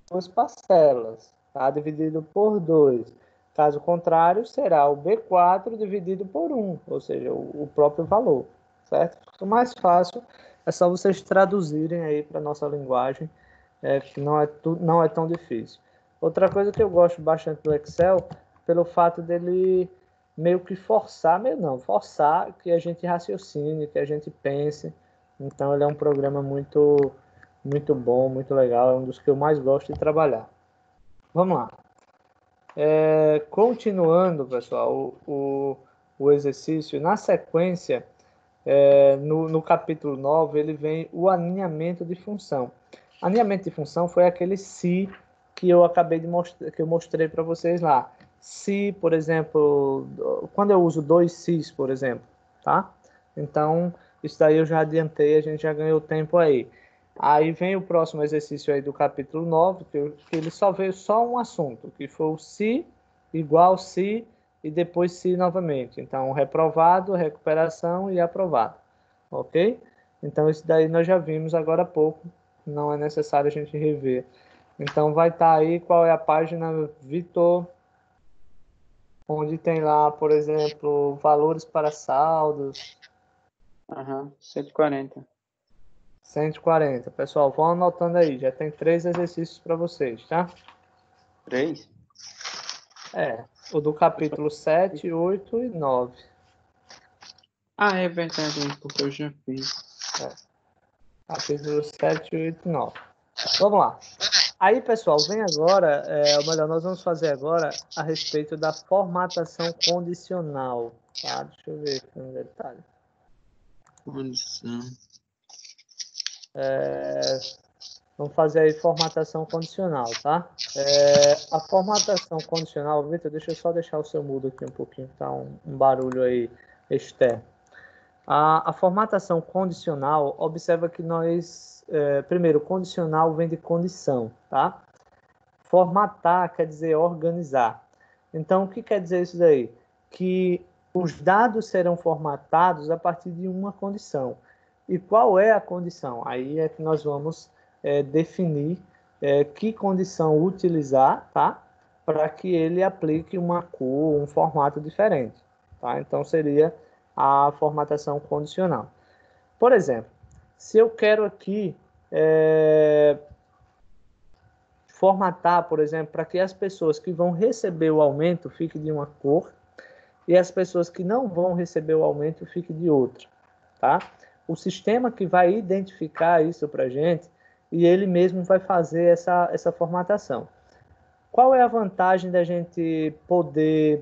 duas parcelas, tá? Dividido por 2. Caso contrário, será o B4 dividido por 1, ou seja, o próprio valor, certo? O mais fácil é só vocês traduzirem aí para a nossa linguagem, que não é tão difícil. Outra coisa que eu gosto bastante do Excel, pelo fato dele meio que forçar, meio não, forçar que a gente raciocine, que a gente pense. Então ele é um programa muito bom, muito legal, é um dos que eu mais gosto de trabalhar. Vamos lá. Continuando, pessoal, o exercício, na sequência, no capítulo 9, ele vem o alinhamento de função. Alinhamento de função foi aquele se que eu acabei de mostrar, que eu mostrei para vocês lá. Se, por exemplo, quando eu uso dois se's, por exemplo, tá? Então, isso daí eu já adiantei, a gente já ganhou tempo aí. Aí vem o próximo exercício aí do capítulo 9, que ele só veio só um assunto, que foi o se igual se e depois se novamente. Então, reprovado, recuperação e aprovado. Ok? Então, isso daí nós já vimos agora há pouco. Não é necessário a gente rever. Então, vai estar aí qual é a página, Vitor, onde tem lá, por exemplo, valores para saldos. Aham, 140. 140. Pessoal, vão anotando aí. Já tem 3 exercícios para vocês, tá? 3? O do capítulo 7, 8 e 9. Ah, é verdade, porque eu já fiz. Capítulo 7, 8 e 9. Vamos lá. Aí, pessoal, vem agora, ou melhor, nós vamos fazer agora a respeito da formatação condicional. Tá? Deixa eu ver aqui um detalhe. Condição. Vamos fazer aí formatação condicional, tá? A formatação condicional, Vitor, deixa eu só deixar o seu mudo aqui um pouquinho, tá um barulho aí externo. A formatação condicional, observa que nós, primeiro, condicional vem de condição, tá? Formatar quer dizer organizar. Então, o que quer dizer isso daí? Que os dados serão formatados a partir de uma condição. E qual é a condição? Aí é que nós vamos definir que condição utilizar, tá? Para que ele aplique uma cor, um formato diferente. Tá? Então, seria a formatação condicional. Por exemplo, se eu quero aqui formatar, por exemplo, para que as pessoas que vão receber o aumento fiquem de uma cor e as pessoas que não vão receber o aumento fiquem de outra, tá? O sistema que vai identificar isso para a gente e ele mesmo vai fazer essa formatação. Qual é a vantagem da gente poder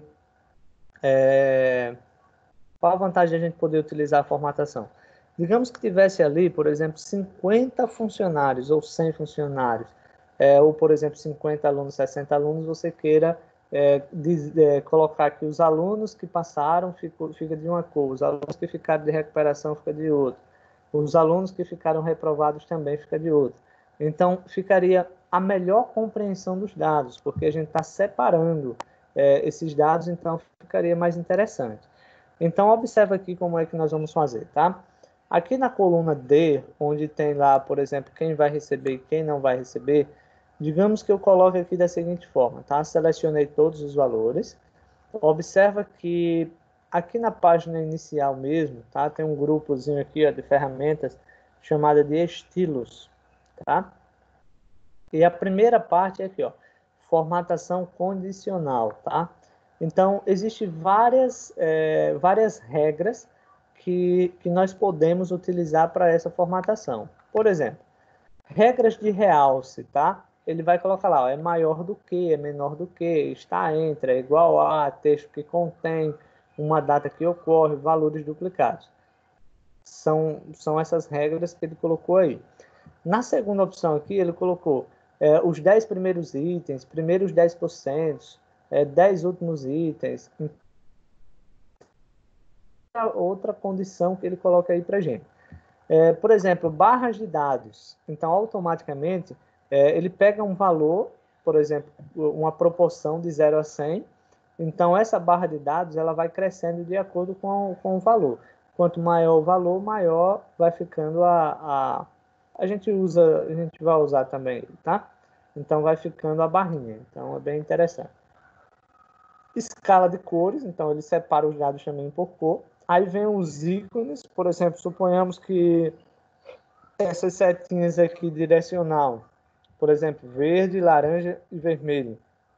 qual a vantagem da gente poder utilizar a formatação? Digamos que tivesse ali, por exemplo, 50 funcionários ou 100 funcionários, ou, por exemplo, 50 alunos, 60 alunos, você queira colocar que os alunos que passaram fica de uma cor, os alunos que ficaram de recuperação fica de outra, os alunos que ficaram reprovados também fica de outra. Então, ficaria a melhor compreensão dos dados, porque a gente está separando esses dados, então ficaria mais interessante. Então, observa aqui como é que nós vamos fazer, tá? Aqui na coluna D, onde tem lá, por exemplo, quem vai receber e quem não vai receber, digamos que eu coloque aqui da seguinte forma, tá? Selecionei todos os valores. Observa que aqui na página inicial mesmo, tá? Tem um grupozinho aqui, ó, de ferramentas chamada de estilos, tá? E a primeira parte é aqui, ó, formatação condicional, tá? Então, existem várias regras que nós podemos utilizar para essa formatação. Por exemplo, regras de realce, tá? Ele vai colocar lá, ó, é maior do que, é menor do que, está entre, é igual a, texto que contém, uma data que ocorre, valores duplicados. São essas regras que ele colocou aí. Na segunda opção aqui, ele colocou os 10 primeiros itens, primeiros 10%, 10 últimos itens. Outra condição que ele coloca aí para a gente. Por exemplo, barras de dados. Então, automaticamente, ele pega um valor, por exemplo, uma proporção de 0 a 100. Então, essa barra de dados ela vai crescendo de acordo com o valor. Quanto maior o valor, maior vai ficando a gente vai usar também, tá? então vai ficando a barrinha. Então é bem interessante. Escala de cores, então ele separa os dados também por cor. Aí vem os ícones, por exemplo, suponhamos que essas setinhas aqui direcional, por exemplo, verde, laranja e vermelho.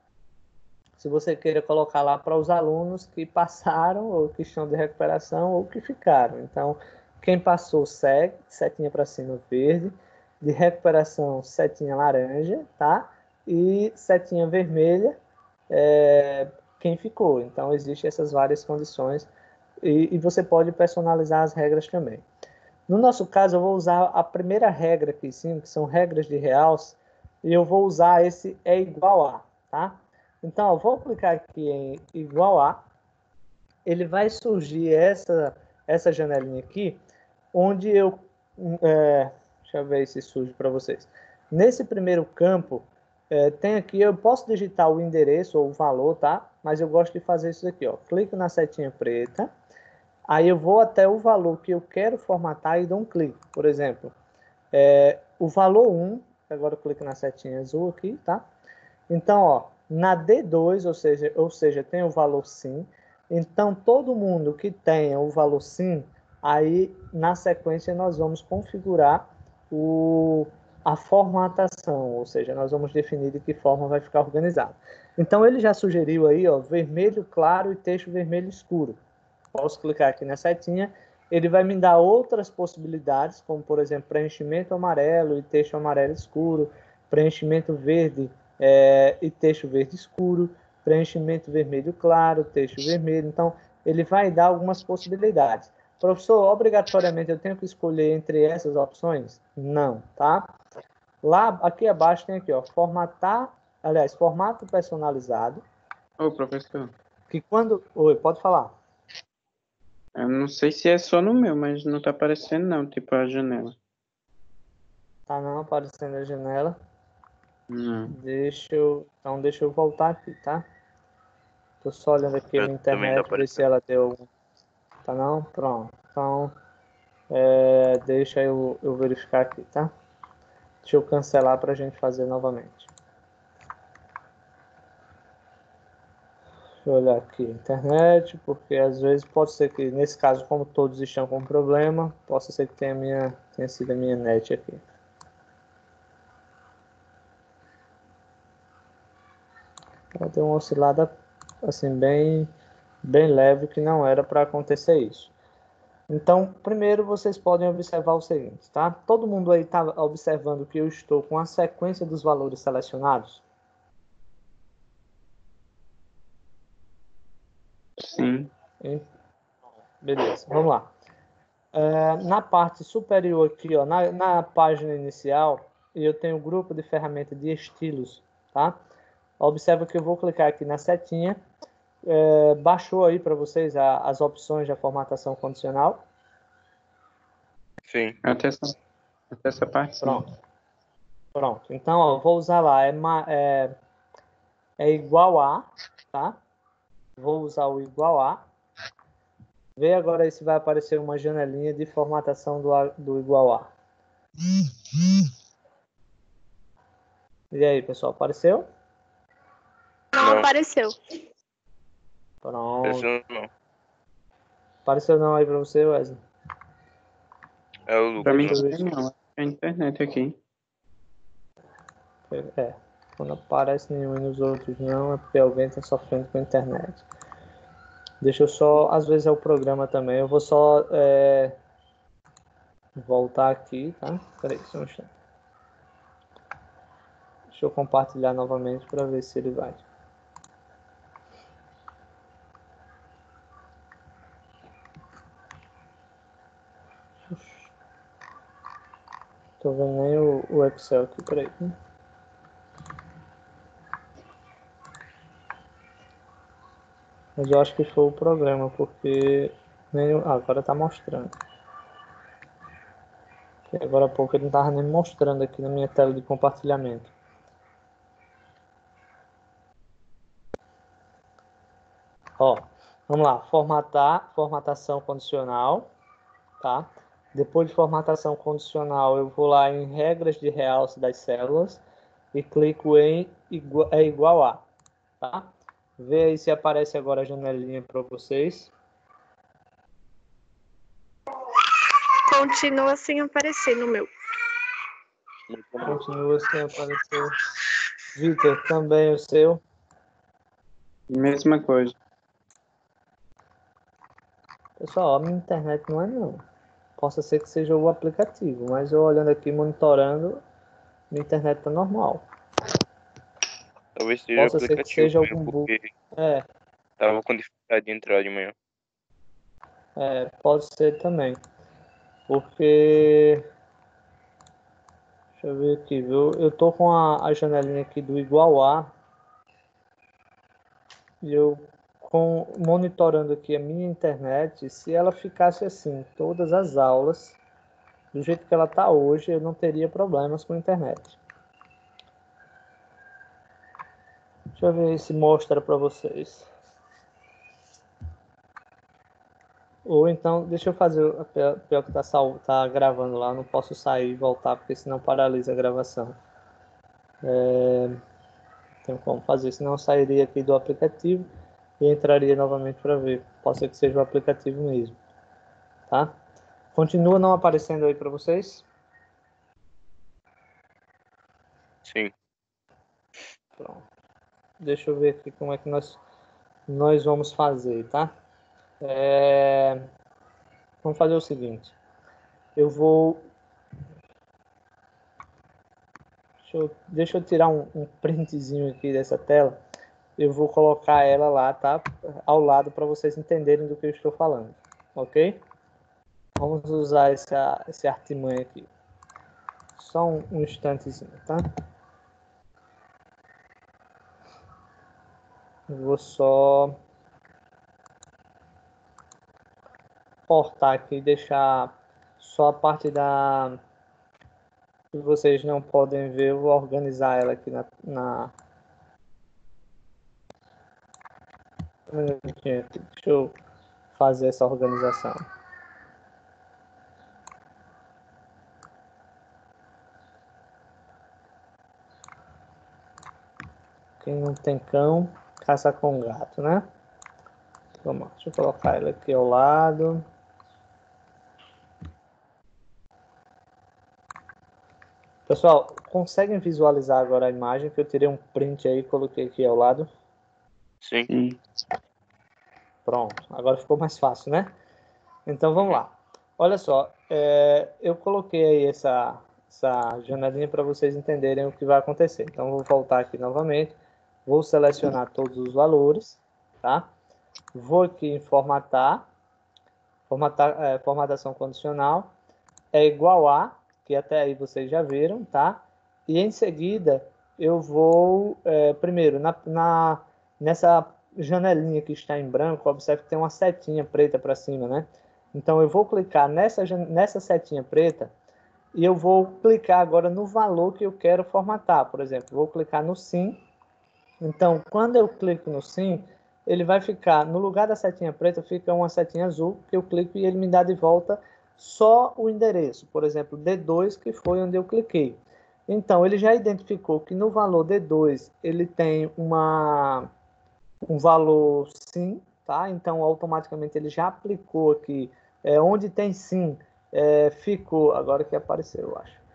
Se você queira colocar lá para os alunos que passaram, ou que estão de recuperação, ou que ficaram. Então, quem passou segue, setinha para cima verde, de recuperação setinha laranja, tá? E setinha vermelha, quem ficou. Então, existem essas várias condições e você pode personalizar as regras também. No nosso caso, eu vou usar a primeira regra aqui, sim, que são regras de realce, e eu vou usar esse é igual a, tá? Então, eu vou clicar aqui em igual a, ele vai surgir essa janelinha aqui, onde eu... deixa eu ver se surge para vocês. Nesse primeiro campo, tem aqui, eu posso digitar o endereço ou o valor, tá? Mas eu gosto de fazer isso aqui, ó. Clico na setinha preta, aí eu vou até o valor que eu quero formatar e dou um clique. Por exemplo, o valor 1, agora eu clico na setinha azul aqui, tá? Então, ó, na D2, ou seja, tem o valor sim. Então, todo mundo que tenha o valor sim, aí na sequência nós vamos configurar a formatação, ou seja, nós vamos definir de que forma vai ficar organizado. Então, ele já sugeriu aí, ó, vermelho claro e texto vermelho escuro. Posso clicar aqui na setinha, ele vai me dar outras possibilidades, como, por exemplo, preenchimento amarelo e texto amarelo escuro, preenchimento verde e texto verde escuro, preenchimento vermelho claro, texto vermelho. Então, ele vai dar algumas possibilidades. Professor, obrigatoriamente eu tenho que escolher entre essas opções? Não, tá? Lá, aqui abaixo tem aqui, ó, formato personalizado. Ô, professor, Que quando... Oi, pode falar. eu não sei se é só no meu, mas não tá aparecendo não, tipo a janela. Tá não aparecendo a janela. Não. Então deixa eu voltar aqui, tá? Tô só olhando aqui Eu na também tá internet, ver se aparecendo. ela deu... Tá não? Pronto. Então, deixa eu verificar aqui, tá? Deixa eu cancelar para a gente fazer novamente. Deixa eu olhar aqui internet, porque às vezes pode ser que, nesse caso, como todos estão com problema, possa ser que tenha sido a minha net aqui. Ela deu uma oscilada, assim, bem leve, que não era para acontecer isso. Então, primeiro vocês podem observar o seguinte, tá? Todo mundo aí está observando que eu estou com a sequência dos valores selecionados? Sim. Beleza, vamos lá. Na parte superior aqui, ó, na página inicial, eu tenho o grupo de ferramentas de estilos, tá? Observa que eu vou clicar aqui na setinha. Baixou aí para vocês as opções da formatação condicional? Sim. Até essa parte, sim. Pronto. Então, ó, vou usar lá, é igual a, tá? Vou usar o igual a. Vê agora se vai aparecer uma janelinha de formatação do igual a. E aí, pessoal, apareceu? Não apareceu. Pronto. Esse não. Apareceu não aí para você, Wesley? É o Pra mim Lucas, não né? tem não, é a internet aqui. Quando aparece nenhum e nos outros não, é porque alguém está sofrendo com a internet. Deixa eu só, às vezes é o programa também, eu vou só voltar aqui, tá? Peraí, só um instante. Deixa eu compartilhar novamente para ver se ele vai. Tô vendo nem o Excel aqui, peraí. Mas eu acho que foi o programa, porque agora tá mostrando. Porque agora há pouco ele não tava nem mostrando aqui na minha tela de compartilhamento. Ó, vamos lá, formatação condicional, tá? Depois de formatação condicional, eu vou lá em regras de realce das células. e clico em é igual a, tá? Vê aí se aparece agora a janelinha para vocês. Continua sem aparecer no meu. Continua sem aparecer. Vitor, também o seu. Mesma coisa. Pessoal, a minha internet não é não. Possa ser que seja o aplicativo, mas eu olhando aqui, monitorando, minha internet tá normal. Talvez seja o Possa ser que aplicativo seja mesmo, algum bug. porque É, tava com dificuldade de entrar de manhã. pode ser também. Porque... Deixa eu ver aqui, viu? Eu tô com a janelinha aqui do igual a. E eu monitorando aqui a minha internet, se ela ficasse assim, todas as aulas, do jeito que ela está hoje, eu não teria problemas com a internet. Deixa eu ver se mostra para vocês. Ou então, deixa eu fazer, pior que tá gravando lá, eu não posso sair e voltar, porque senão paralisa a gravação. Tem como fazer, senão eu sairia aqui do aplicativo e entraria novamente para ver. Pode ser que seja o aplicativo mesmo, tá? Continua não aparecendo aí para vocês? Sim. Pronto. Deixa eu ver aqui como é que nós vamos fazer, tá? Vamos fazer o seguinte. Eu vou... Deixa eu tirar um printzinho aqui dessa tela. Eu vou colocar ela lá, tá? Ao lado para vocês entenderem do que eu estou falando. Ok? Vamos usar esse artimanha aqui. Só um instantezinho, tá? Eu vou só cortar aqui e deixar só a parte que vocês não podem ver. Eu vou organizar ela aqui um minutinho aqui. Deixa eu fazer essa organização. Quem não tem cão, caça com gato, né? Vamos lá, deixa eu colocar ela aqui ao lado. Pessoal, conseguem visualizar agora a imagem que eu tirei um print aí e coloquei aqui ao lado? Sim. Pronto, agora ficou mais fácil, né? Então vamos lá. Olha só, eu coloquei aí essa janelinha para vocês entenderem o que vai acontecer. Então vou voltar aqui novamente, vou selecionar todos os valores, tá? Vou aqui em formatar, formatação condicional, é igual a, que até aí vocês já viram, tá? E em seguida eu vou, primeiro, nessa janelinha que está em branco, observe que tem uma setinha preta para cima, né? Então eu vou clicar nessa setinha preta e eu vou clicar agora no valor que eu quero formatar. Por exemplo, vou clicar no sim. Então, quando eu clico no sim, ele vai ficar, no lugar da setinha preta, fica uma setinha azul, que eu clico e ele me dá de volta só o endereço. Por exemplo, D2, que foi onde eu cliquei. Então, ele já identificou que no valor D2, ele tem um valor sim, tá? Então, automaticamente ele já aplicou aqui. Onde tem sim, ficou... Agora que apareceu, eu acho.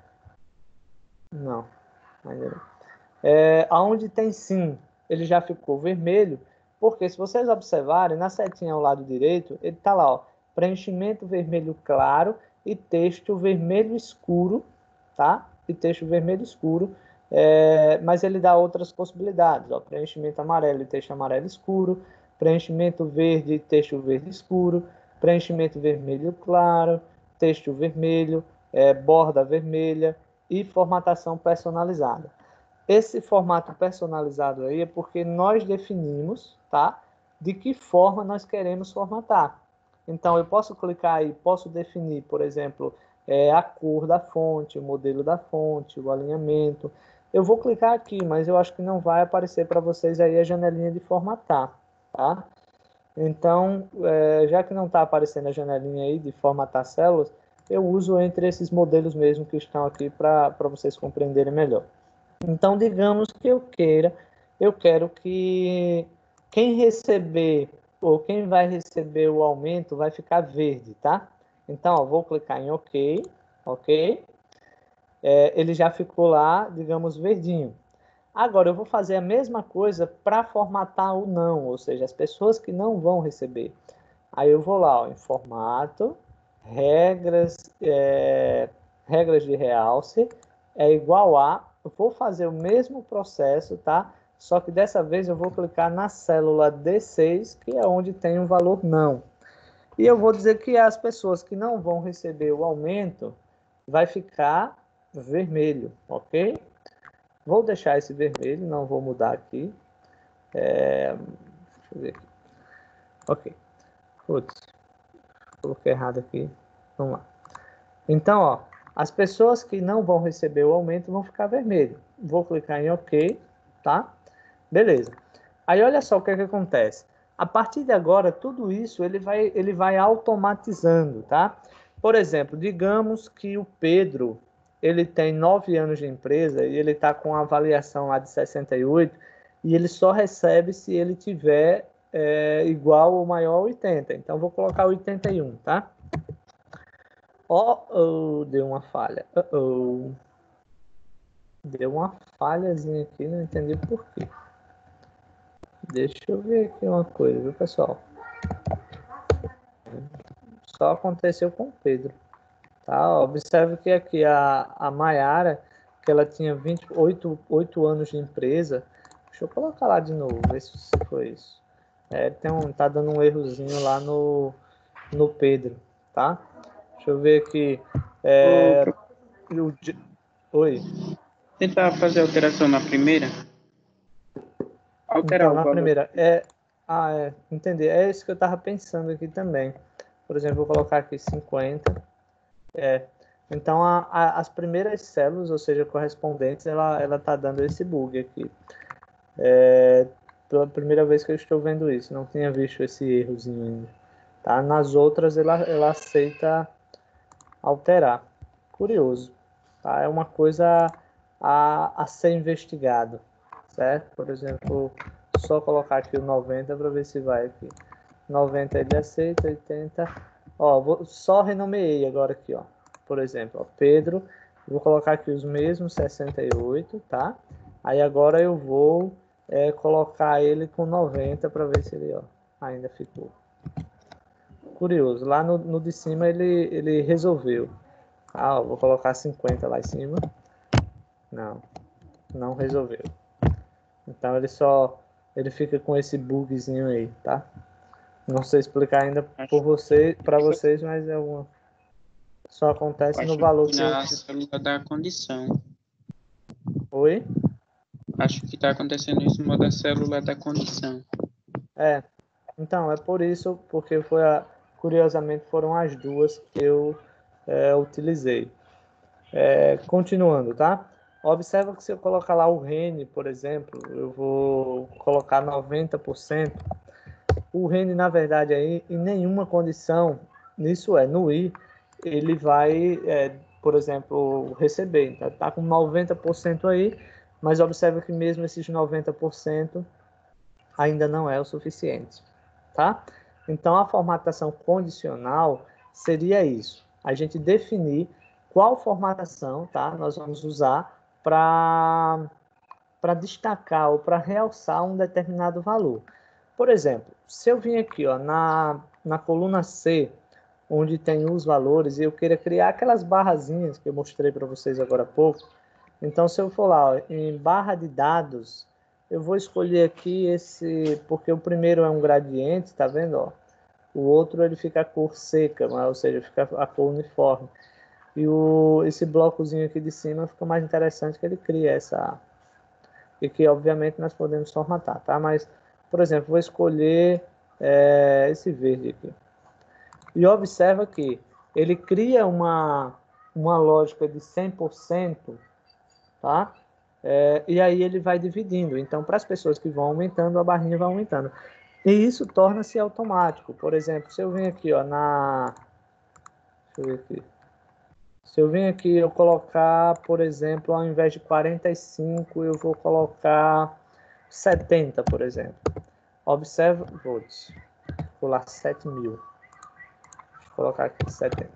Não, ainda não. Aonde tem sim, ele já ficou vermelho, porque se vocês observarem, na setinha ao lado direito, ele está lá, ó, preenchimento vermelho claro e texto vermelho escuro, tá? E texto vermelho escuro, mas ele dá outras possibilidades, ó, preenchimento amarelo e texto amarelo escuro, preenchimento verde e texto verde escuro, preenchimento vermelho claro, texto vermelho, borda vermelha e formatação personalizada. Esse formato personalizado aí é porque nós definimos, tá? De que forma nós queremos formatar. Então, eu posso clicar aí, posso definir, por exemplo, a cor da fonte, o modelo da fonte, o alinhamento. Eu vou clicar aqui, mas eu acho que não vai aparecer para vocês aí a janelinha de formatar, tá? Então, já que não está aparecendo a janelinha aí de formatar células, eu uso entre esses modelos mesmo que estão aqui para vocês compreenderem melhor. Então, digamos que eu quero que quem receber ou quem vai receber o aumento vai ficar verde, tá? Então, ó, vou clicar em OK, OK. Ele já ficou lá, digamos, verdinho. Agora, eu vou fazer a mesma coisa para formatar o não, ou seja, as pessoas que não vão receber. Aí eu vou lá, ó, em formato, regras, regras de realce, é igual a, eu vou fazer o mesmo processo, tá? Só que dessa vez eu vou clicar na célula D6, que é onde tem o valor não. E eu vou dizer que as pessoas que não vão receber o aumento vai ficar vermelho, ok? Vou deixar esse vermelho, não vou mudar aqui. Deixa eu ver aqui. Ok. Putz, coloquei errado aqui. Vamos lá. Então, ó, as pessoas que não vão receber o aumento vão ficar vermelho. Vou clicar em OK, tá? Beleza. Aí, olha só o que acontece. A partir de agora, tudo isso ele vai automatizando, tá? Por exemplo, digamos que o Pedro, ele tem 9 anos de empresa e ele está com a avaliação lá de 68 e ele só recebe se ele tiver igual ou maior a 80. Então, vou colocar 81, tá? Deu uma falha. Deu uma falhazinha aqui, não entendi por quê. Deixa eu ver aqui uma coisa, viu, pessoal? Só aconteceu com o Pedro. Tá? Observe que aqui a Maiara, que ela tinha 8 anos de empresa. Deixa eu colocar lá de novo, ver se foi isso. Tá dando um errozinho lá no Pedro, tá? Deixa eu ver aqui. Oi. Tentar fazer alteração na primeira. Alterar Então, o na valor. primeira, entendi. É isso que eu estava pensando aqui também. Por exemplo, vou colocar aqui 50. Então, as primeiras células, ou seja, correspondentes, ela está dando esse bug aqui. Pela primeira vez que eu estou vendo isso, não tinha visto esse errozinho ainda. Tá? Nas outras, ela aceita alterar. Curioso. Tá? É uma coisa a ser investigado. Certo? Por exemplo, só colocar aqui o 90 para ver se vai aqui. 90 ele aceita, 80. Ó, só renomeei agora aqui, ó. Por exemplo, ó, Pedro, vou colocar aqui os mesmos 68, tá? Aí agora eu vou colocar ele com 90 para ver se ele, ó, ainda ficou. Curioso, lá no de cima ele resolveu. Ó, vou colocar 50 lá em cima. Não resolveu. Então ele fica com esse bugzinho aí, tá? Não sei explicar ainda para vocês, mas só acontece no valor que na célula da condição. Oi? Acho que está acontecendo isso no modo da célula da condição. Então, é por isso, porque curiosamente foram as duas que eu utilizei. Continuando, tá? Observa que se eu colocar lá o RENE, por exemplo, eu vou colocar 90%. O RENE, na verdade, aí, em nenhuma condição, no I, ele vai, por exemplo, receber. Então, está com 90% aí, mas observa que mesmo esses 90% ainda não é o suficiente, tá? Então, a formatação condicional seria isso. A gente definir qual formatação, tá? Nós vamos usar para destacar ou para realçar um determinado valor. Por exemplo, se eu vim aqui, ó, na coluna C, onde tem os valores, e eu queira criar aquelas barrazinhas que eu mostrei para vocês agora há pouco, então se eu for lá, ó, em barra de dados, eu vou escolher aqui porque o primeiro é um gradiente, tá vendo? Ó? O outro ele fica a cor seca, ou seja, fica a cor uniforme. E esse blocozinho aqui de cima fica mais interessante, que ele cria e que obviamente nós podemos formatar, tá? Mas, por exemplo, vou escolher esse verde aqui. E observa que ele cria uma lógica de 100%, tá? E aí ele vai dividindo. Então, para as pessoas que vão aumentando, a barrinha vai aumentando. E isso torna-se automático. Por exemplo, se eu venho aqui, ó, deixa eu ver aqui. Se eu vim aqui eu colocar, por exemplo, ao invés de 45, eu vou colocar 70, por exemplo. Observa, vou lá 7.000. Vou colocar aqui 70.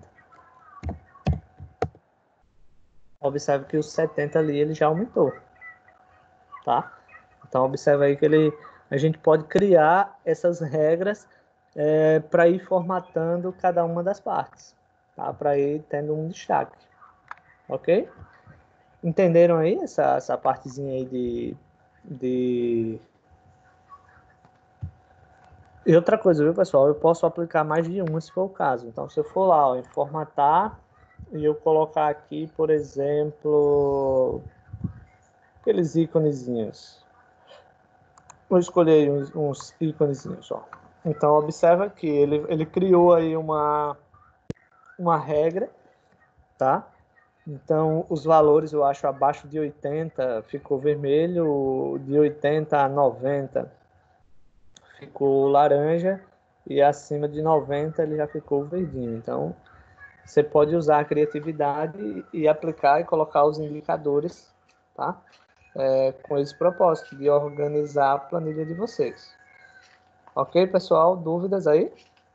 Observe que o 70 ali ele já aumentou, tá? Então observa aí que a gente pode criar essas regras para ir formatando cada uma das partes, tá? Para ir tendo um destaque, ok? Entenderam aí essa partezinha aí de... E outra coisa, viu, pessoal? Eu posso aplicar mais de uma se for o caso. Então, se eu for lá, ó, em formatar, e eu colocar aqui, por exemplo, aqueles íconezinhos. Vou escolher aí uns íconezinhos, ó. Então, observa que ele criou aí uma regra, tá? Então, os valores, eu acho, abaixo de 80 ficou vermelho, de 80 a 90 ficou laranja, e acima de 90 ele já ficou verdinho. Então, você pode usar a criatividade e aplicar e colocar os indicadores, tá? Com esse propósito de organizar a planilha de vocês. Ok, pessoal? Dúvidas aí?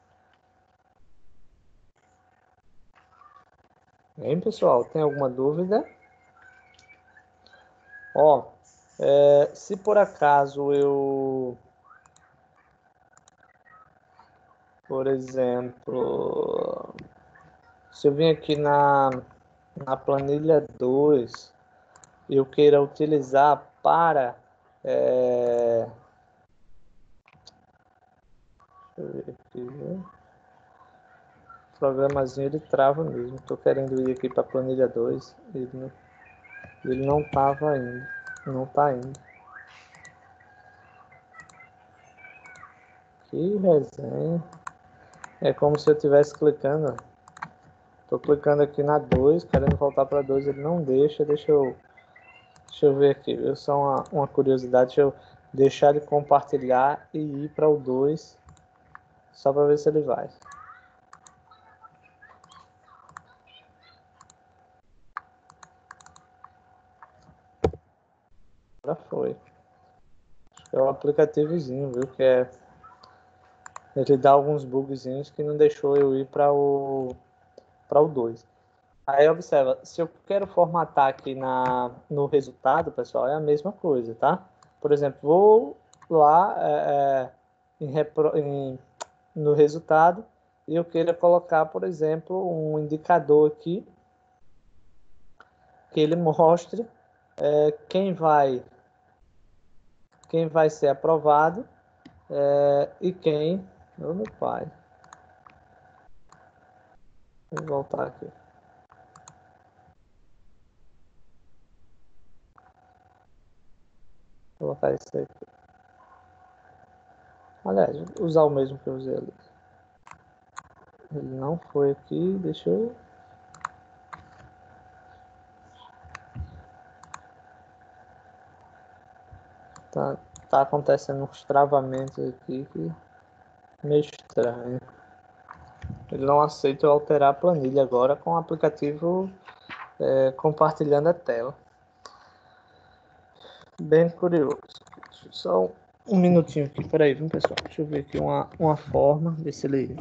Hein, pessoal? Tem alguma dúvida? Ó, se por acaso eu, por exemplo, se eu vim aqui na planilha 2, eu queira utilizar para... deixa eu ver aqui, viu? O programazinho ele trava mesmo. Estou querendo ir aqui para a planilha 2. Ele não estava indo. Não está indo. Que resenha. É como se eu estivesse clicando. Estou clicando aqui na 2, querendo voltar para 2, ele não deixa. Deixa eu ver aqui. Eu só uma curiosidade. Deixa eu deixar de compartilhar e ir para o 2. Só para ver se ele vai. Já foi. É o aplicativozinho, viu? Ele dá alguns bugzinhos que não deixou eu ir para o 2. Aí observa, se eu quero formatar aqui no resultado, pessoal, é a mesma coisa, tá? Por exemplo, vou lá no resultado e eu queira colocar, por exemplo, um indicador aqui que ele mostre quem vai ser aprovado e quem... Ô, meu pai. Vou voltar aqui. Vou colocar isso aqui. Aliás, usar o mesmo que eu usei ali. Ele não foi aqui, deixa eu... Tá acontecendo uns travamentos aqui que meio estranho. Ele não aceita eu alterar a planilha agora com o aplicativo compartilhando a tela. Bem curioso. Só um minutinho aqui, peraí, viu, pessoal? Deixa eu ver aqui uma forma, ver se ele...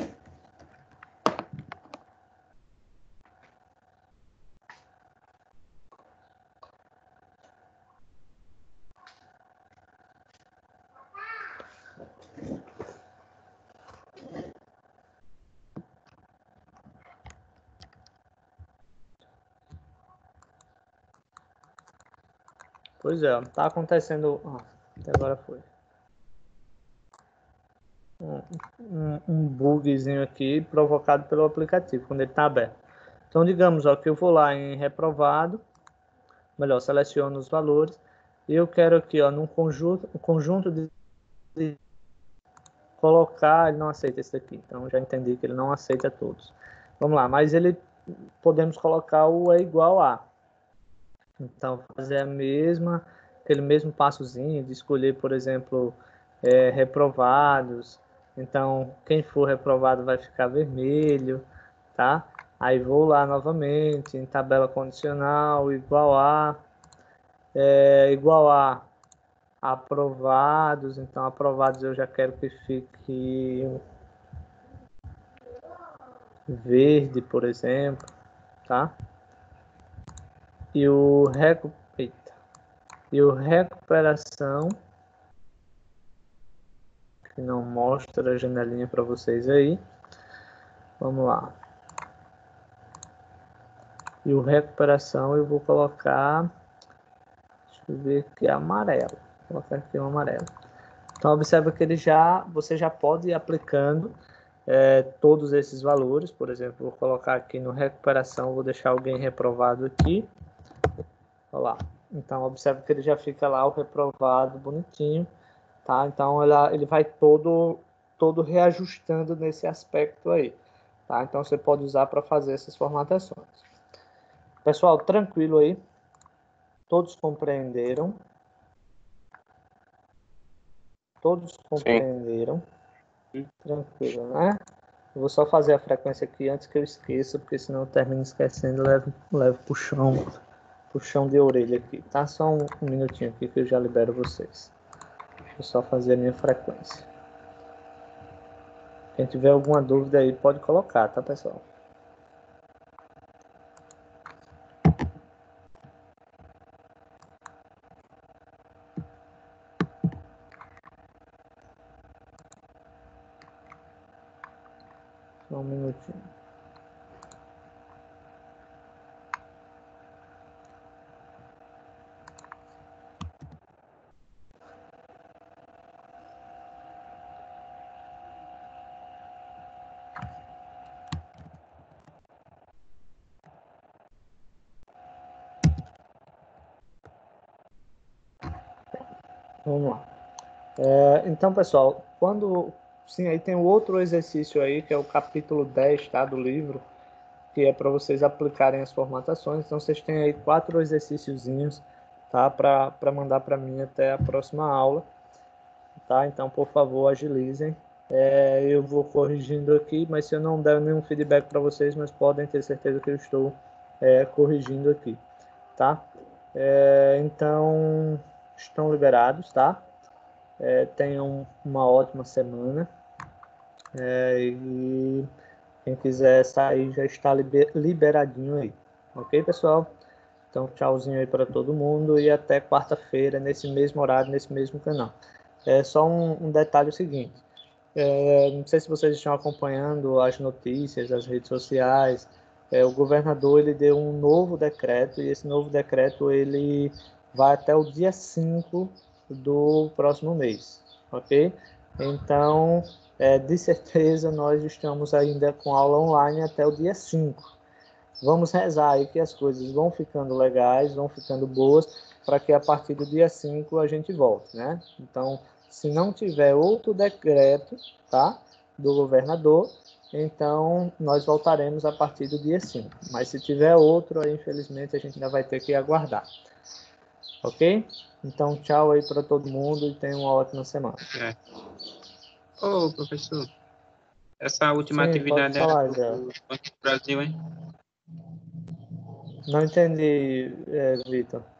Pois é, tá acontecendo... até agora foi. Um bugzinho aqui provocado pelo aplicativo, quando ele está aberto. Então, digamos ó, que eu vou lá em reprovado, melhor, seleciono os valores, e eu quero aqui, ó, num conjunto de colocar, ele não aceita esse aqui, então já entendi que ele não aceita todos. Vamos lá, mas ele podemos colocar o é igual a. Então, fazer aquele mesmo passozinho de escolher, por exemplo, reprovados. Então, quem for reprovado vai ficar vermelho, tá? Aí vou lá novamente em tabela condicional, igual a aprovados. Então, aprovados eu já quero que fique verde, por exemplo, tá? E o recuperação, que não mostra a janelinha para vocês aí. Vamos lá. E o recuperação eu vou colocar, deixa eu ver aqui, amarelo. Vou colocar aqui um amarelo. Então, observa que você já pode ir aplicando todos esses valores. Por exemplo, vou colocar aqui no recuperação, vou deixar alguém reprovado aqui. Olha lá. Então, observa que ele já fica lá o reprovado bonitinho, tá? Então, ele vai todo reajustando nesse aspecto aí, tá? Então, você pode usar para fazer essas formatações. Pessoal, tranquilo aí? Todos compreenderam? Todos compreenderam? Tranquilo, né? Eu vou só fazer a frequência aqui antes que eu esqueça, porque senão eu termino esquecendo e levo puxão de orelha aqui, tá? Só um minutinho aqui que eu já libero vocês. Deixa eu só fazer a minha frequência. Quem tiver alguma dúvida aí pode colocar, tá, pessoal? Só um minutinho. Vamos lá. Então, pessoal, sim, aí tem outro exercício aí, que é o capítulo 10, tá, do livro, que é para vocês aplicarem as formatações. Então, vocês têm aí 4 exercíciozinhos, tá, para mandar para mim até a próxima aula, tá? Então, por favor, agilizem. Eu vou corrigindo aqui, mas se eu não der nenhum feedback para vocês, mas podem ter certeza que eu estou corrigindo aqui, tá? Então, estão liberados, tá? Tenham uma ótima semana. E quem quiser sair já está liberadinho aí. Ok, pessoal? Então, tchauzinho aí para todo mundo e até quarta-feira, nesse mesmo horário, nesse mesmo canal. Só um detalhe seguinte. Não sei se vocês estão acompanhando as notícias, as redes sociais. O governador ele deu um novo decreto e esse novo decreto ele vai até o dia 5 do próximo mês, ok? Então, de certeza, nós estamos ainda com aula online até o dia 5. Vamos rezar aí que as coisas vão ficando legais, vão ficando boas, para que a partir do dia 5 a gente volte, né? Então, se não tiver outro decreto, tá, do governador, então nós voltaremos a partir do dia 5. Mas se tiver outro, aí, infelizmente, a gente ainda vai ter que aguardar. Ok? Então, tchau aí para todo mundo e tenha uma ótima semana. Ô, professor, essa última Sim, pode atividade era falar, do já. Banco do Brasil, hein? Não entendi, Vitor.